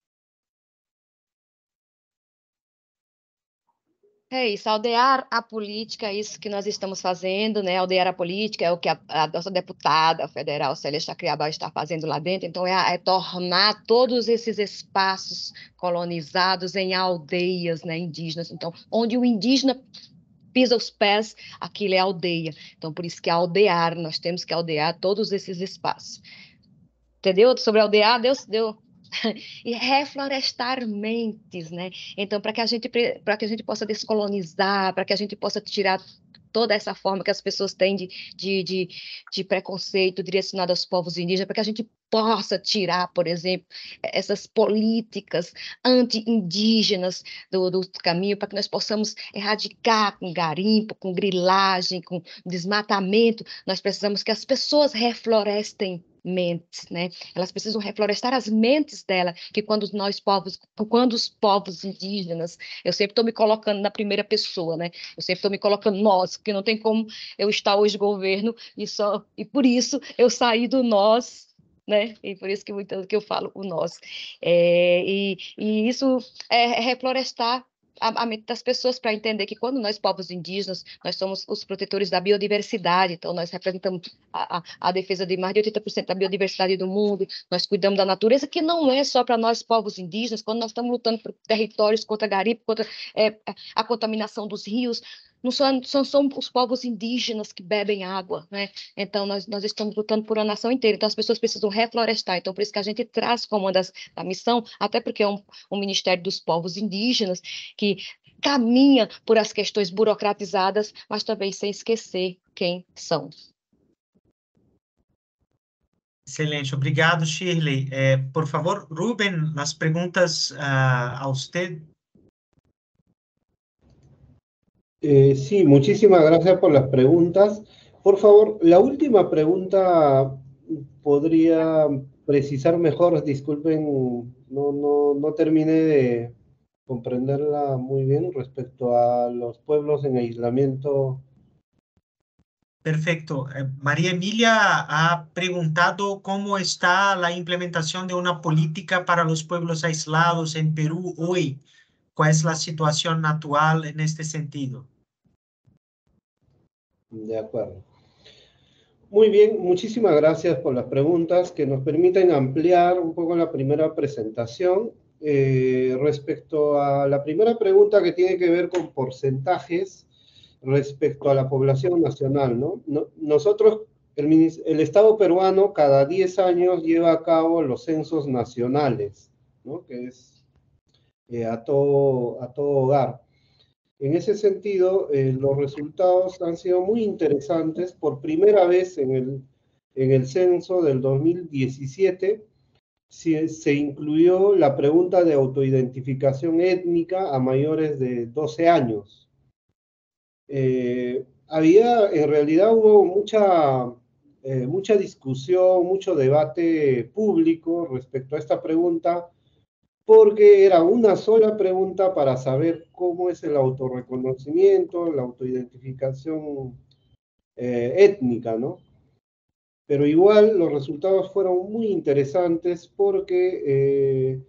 É isso, aldear a política, é isso que nós estamos fazendo, né? Aldear a política é o que a nossa deputada federal, Célia Chacriabá, está fazendo lá dentro. Então, é tornar todos esses espaços colonizados em aldeias, né, indígenas. Então, onde o indígena pisa os pés, aquilo é aldeia. Então, por isso que aldear, nós temos que aldear todos esses espaços. Entendeu? Sobre aldear, deu e reflorestar mentes, né? Então, para que a gente possa descolonizar, para que a gente possa tirar toda essa forma que as pessoas têm de preconceito direcionado aos povos indígenas, para que a gente possa tirar, por exemplo, essas políticas anti-indígenas do caminho, para que nós possamos erradicar com garimpo, com grilagem, com desmatamento. Nós precisamos que as pessoas reflorestem mentes, né? Elas precisam reflorestar as mentes dela, que quando os povos indígenas, eu sempre estou me colocando na primeira pessoa, né? Eu sempre estou me colocando nós, porque não tem como eu estar hoje governo e por isso eu saí do nós, né? E por isso que eu falo o nós. E isso é reflorestar a mente das pessoas para entender que quando nós, povos indígenas, nós somos os protetores da biodiversidade, então nós representamos a defesa de mais de 80% da biodiversidade do mundo, nós cuidamos da natureza, que não é só para nós, povos indígenas, quando nós estamos lutando por territórios, contra garimpo, contra a contaminação dos rios, não são os povos indígenas que bebem água, né? Então, nós estamos lutando por uma nação inteira. Então, as pessoas precisam reflorestar. Então, por isso que a gente traz como uma da missão, até porque é um Ministério dos Povos Indígenas, que caminha por as questões burocratizadas, mas também sem esquecer quem são. Excelente, obrigado, Shirley. Por favor, Rubén, las preguntas a usted. Sí, muchísimas gracias por las preguntas. Por favor, la última pregunta podría precisar mejor, disculpen, no terminé de comprenderla muy bien respecto a los pueblos en aislamiento. Perfecto. María Emilia ha preguntado cómo está la implementación de una política para los pueblos aislados en Perú hoy. ¿Cuál es la situación actual en este sentido? De acuerdo. Muy bien, muchísimas gracias por las preguntas que nos permiten ampliar un poco la primera presentación. Respecto a la primera pregunta que tiene que ver con porcentajes respecto a la población nacional, ¿no? Nosotros, el Estado peruano, cada 10 años lleva a cabo los censos nacionales, ¿no? Que es a todo hogar. En ese sentido, los resultados han sido muy interesantes. Por primera vez en el censo del 2017 se incluyó la pregunta de autoidentificación étnica a mayores de 12 años. En realidad hubo mucha discusión, mucho debate público respecto a esta pregunta, porque era una sola pregunta para saber cómo es el autorreconocimiento, la autoidentificación étnica, ¿no? Pero igual los resultados fueron muy interesantes porque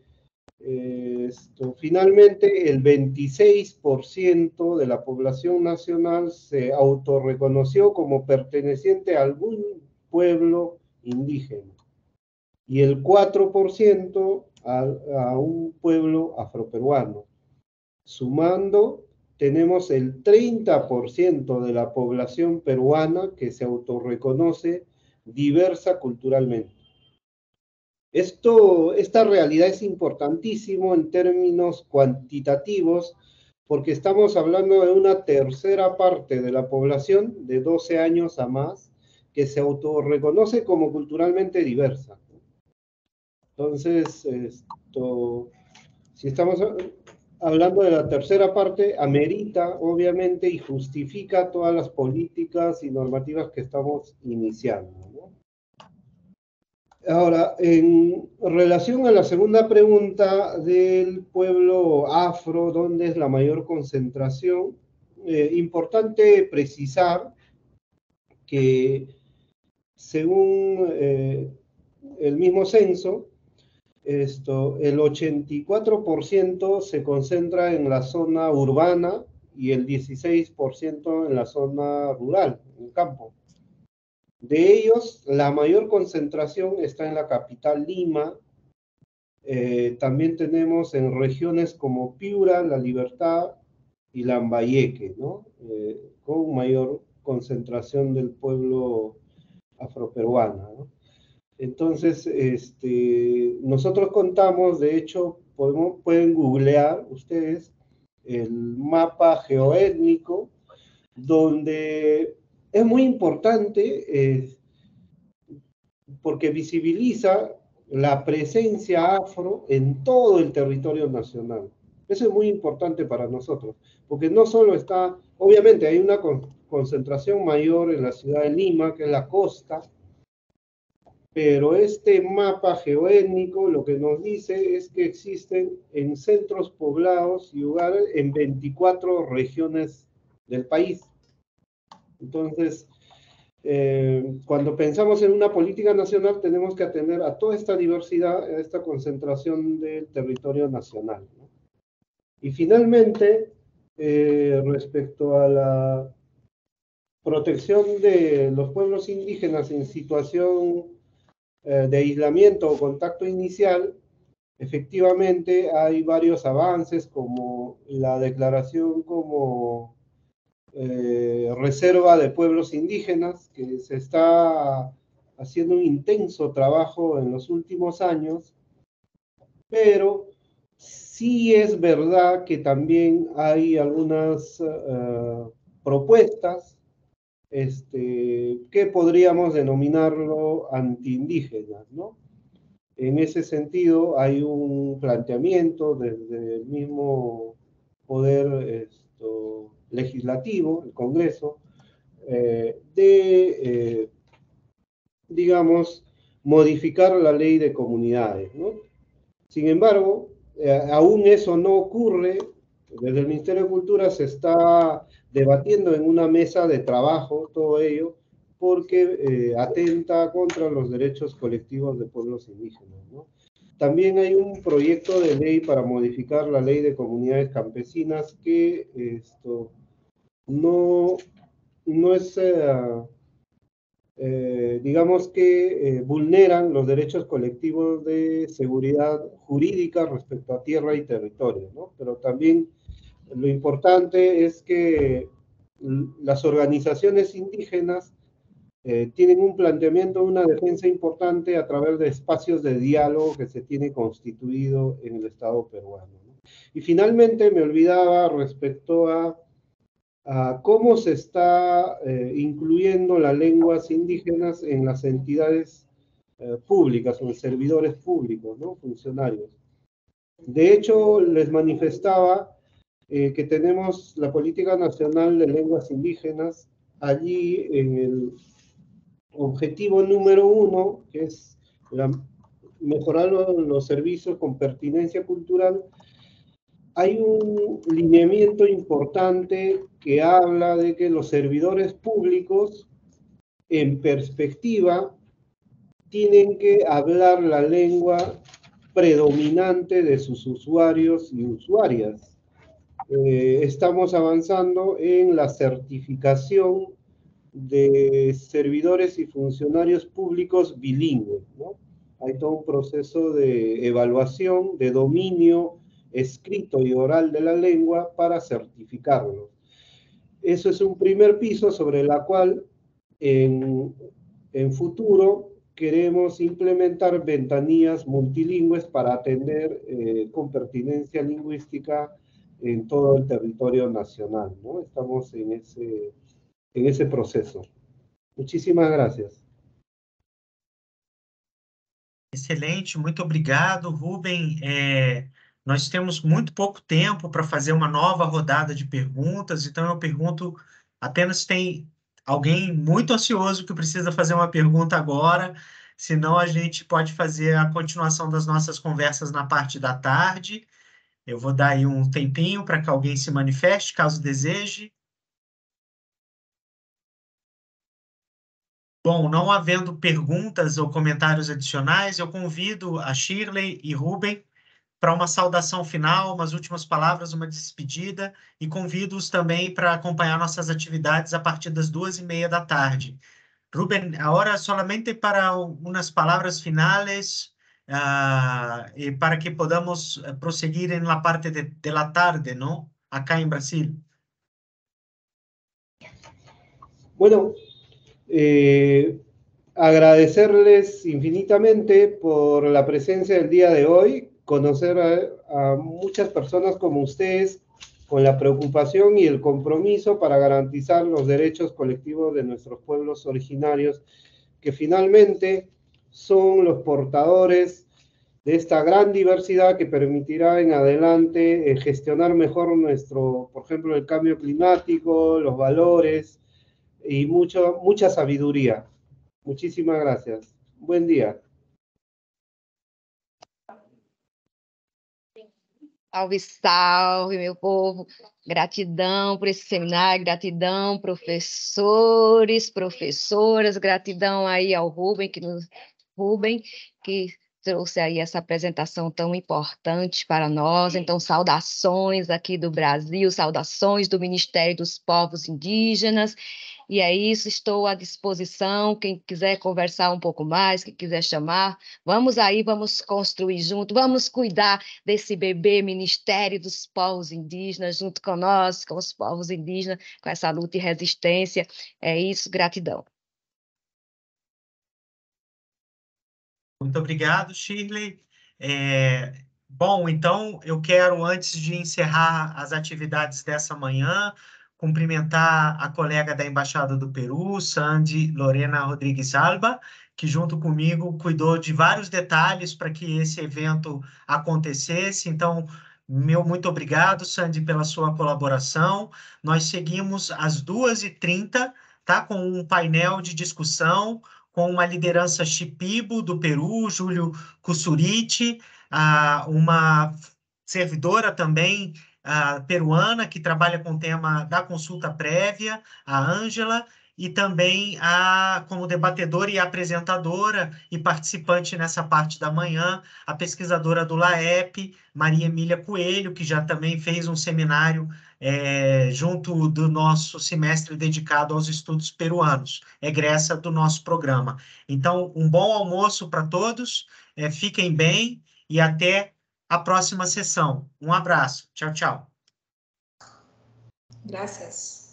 finalmente el 26% de la población nacional se autorreconoció como perteneciente a algún pueblo indígena y el 4% a un pueblo afroperuano. Sumando, tenemos el 30% de la población peruana que se autorreconoce diversa culturalmente. Esta realidad es importantísimo en términos cuantitativos porque estamos hablando de una tercera parte de la población de 12 años a más que se autorreconoce como culturalmente diversa. Entonces, si estamos hablando de la tercera parte, amerita, obviamente, y justifica todas las políticas y normativas que estamos iniciando, ¿no? Ahora, en relación a la segunda pregunta del pueblo afro, ¿dónde es la mayor concentración? Importante precisar que según el mismo censo, el 84% se concentra en la zona urbana y el 16% en la zona rural, en el campo. De ellos, la mayor concentración está en la capital Lima. También tenemos en regiones como Piura, La Libertad y Lambayeque, ¿no? Con mayor concentración del pueblo afroperuano, ¿no? Entonces, nosotros contamos, de hecho, pueden googlear ustedes el mapa geoétnico, donde es muy importante porque visibiliza la presencia afro en todo el territorio nacional. Eso es muy importante para nosotros, porque no solo está, obviamente hay una concentración mayor en la ciudad de Lima, que es la costa, pero este mapa geoétnico lo que nos dice es que existen en centros poblados y lugares en 24 regiones del país. Entonces, cuando pensamos en una política nacional tenemos que atender a toda esta diversidad, a esta concentración del territorio nacional, ¿no? Y finalmente, respecto a la protección de los pueblos indígenas en situación de aislamiento o contacto inicial, efectivamente hay varios avances como la declaración como reserva de pueblos indígenas, que se está haciendo un intenso trabajo en los últimos años, pero sí es verdad que también hay algunas propuestas que podríamos denominarlo antiindígenas, ¿no? En ese sentido, hay un planteamiento desde el mismo poder legislativo, el Congreso, digamos, modificar la ley de comunidades, ¿no? Sin embargo, aún eso no ocurre. Desde el Ministerio de Cultura se está debatiendo en una mesa de trabajo todo ello, porque atenta contra los derechos colectivos de pueblos indígenas, ¿no? También hay un proyecto de ley para modificar la ley de comunidades campesinas que no es, digamos que vulneran los derechos colectivos de seguridad jurídica respecto a tierra y territorio, ¿no? Pero también lo importante es que las organizaciones indígenas tienen un planteamiento, una defensa importante a través de espacios de diálogo que se tiene constituido en el Estado peruano, ¿no? Y finalmente me olvidaba respecto a cómo se está incluyendo las lenguas indígenas en las entidades públicas o en servidores públicos, ¿no? Funcionarios. De hecho, les manifestaba que tenemos la Política Nacional de Lenguas Indígenas. Allí en el objetivo número 1, que es mejorar los servicios con pertinencia cultural, hay un lineamiento importante que habla de que los servidores públicos, en perspectiva, tienen que hablar la lengua predominante de sus usuarios y usuarias. Estamos avanzando en la certificación de servidores y funcionarios públicos bilingües, ¿no? Hay todo un proceso de evaluación, de dominio escrito y oral de la lengua para certificarlo. Eso es un primer piso sobre la cual en futuro queremos implementar ventanillas multilingües para atender con pertinencia lingüística en todo el territorio nacional, ¿no? Estamos en ese proceso. Muchísimas gracias. Excelente, muito obrigado, Rubem. Nós temos muito pouco tempo para fazer uma nova rodada de perguntas, então eu pergunto apenas se tem alguém muito ansioso que precisa fazer uma pergunta agora, senão a gente pode fazer a continuação das nossas conversas na parte da tarde. Eu vou dar aí um tempinho para que alguém se manifeste, caso deseje. Bom, não havendo perguntas ou comentários adicionais, eu convido a Shirley e Rubem para uma saudação final, umas últimas palavras, uma despedida, e convido-os também para acompanhar nossas atividades a partir das 2:30 da tarde. Rubem, agora solamente para umas palavras finais, e para que podamos prosseguir em la parte de la tarde, ¿no? Acá em Brasil. Bueno, agradecerles infinitamente por la presencia del día de hoy, conocer a muchas personas como ustedes con la preocupación y el compromiso para garantizar los derechos colectivos de nuestros pueblos originarios, que finalmente son los portadores de esta gran diversidad que permitirá en adelante gestionar mejor por ejemplo, el cambio climático, los valores y mucha sabiduría. Muchísimas gracias. Buen día. Salve, salve, meu povo. Gratidão por esse seminário, gratidão, professores, professoras, gratidão aí ao Rubem, que trouxe aí essa apresentação tão importante para nós. Então, saudações aqui do Brasil, saudações do Ministério dos Povos Indígenas. E é isso, estou à disposição. Quem quiser conversar um pouco mais, quem quiser chamar, vamos aí, vamos construir junto, vamos cuidar desse bebê Ministério dos Povos Indígenas, junto com nós, com os povos indígenas, com essa luta e resistência. É isso, gratidão. Muito obrigado, Shirley. Bom, então eu quero, antes de encerrar as atividades dessa manhã, cumprimentar a colega da Embaixada do Peru, Sandy Lorena Rodrigues Alba, que junto comigo cuidou de vários detalhes para que esse evento acontecesse. Então, meu muito obrigado, Sandy, pela sua colaboração. Nós seguimos às 2h30, tá? Com um painel de discussão com uma liderança Shipibo do Peru, Júlio Kussuriti, uma servidora também peruana que trabalha com o tema da consulta prévia, a Ângela, e também como debatedora e apresentadora e participante nessa parte da manhã, a pesquisadora do LAEP, Maria Emília Coelho, que já também fez um seminário junto do nosso semestre dedicado aos estudos peruanos, egressa do nosso programa. Então, um bom almoço para todos, fiquem bem e até a próxima sessão. Um abraço. Tchau, tchau. Gracias.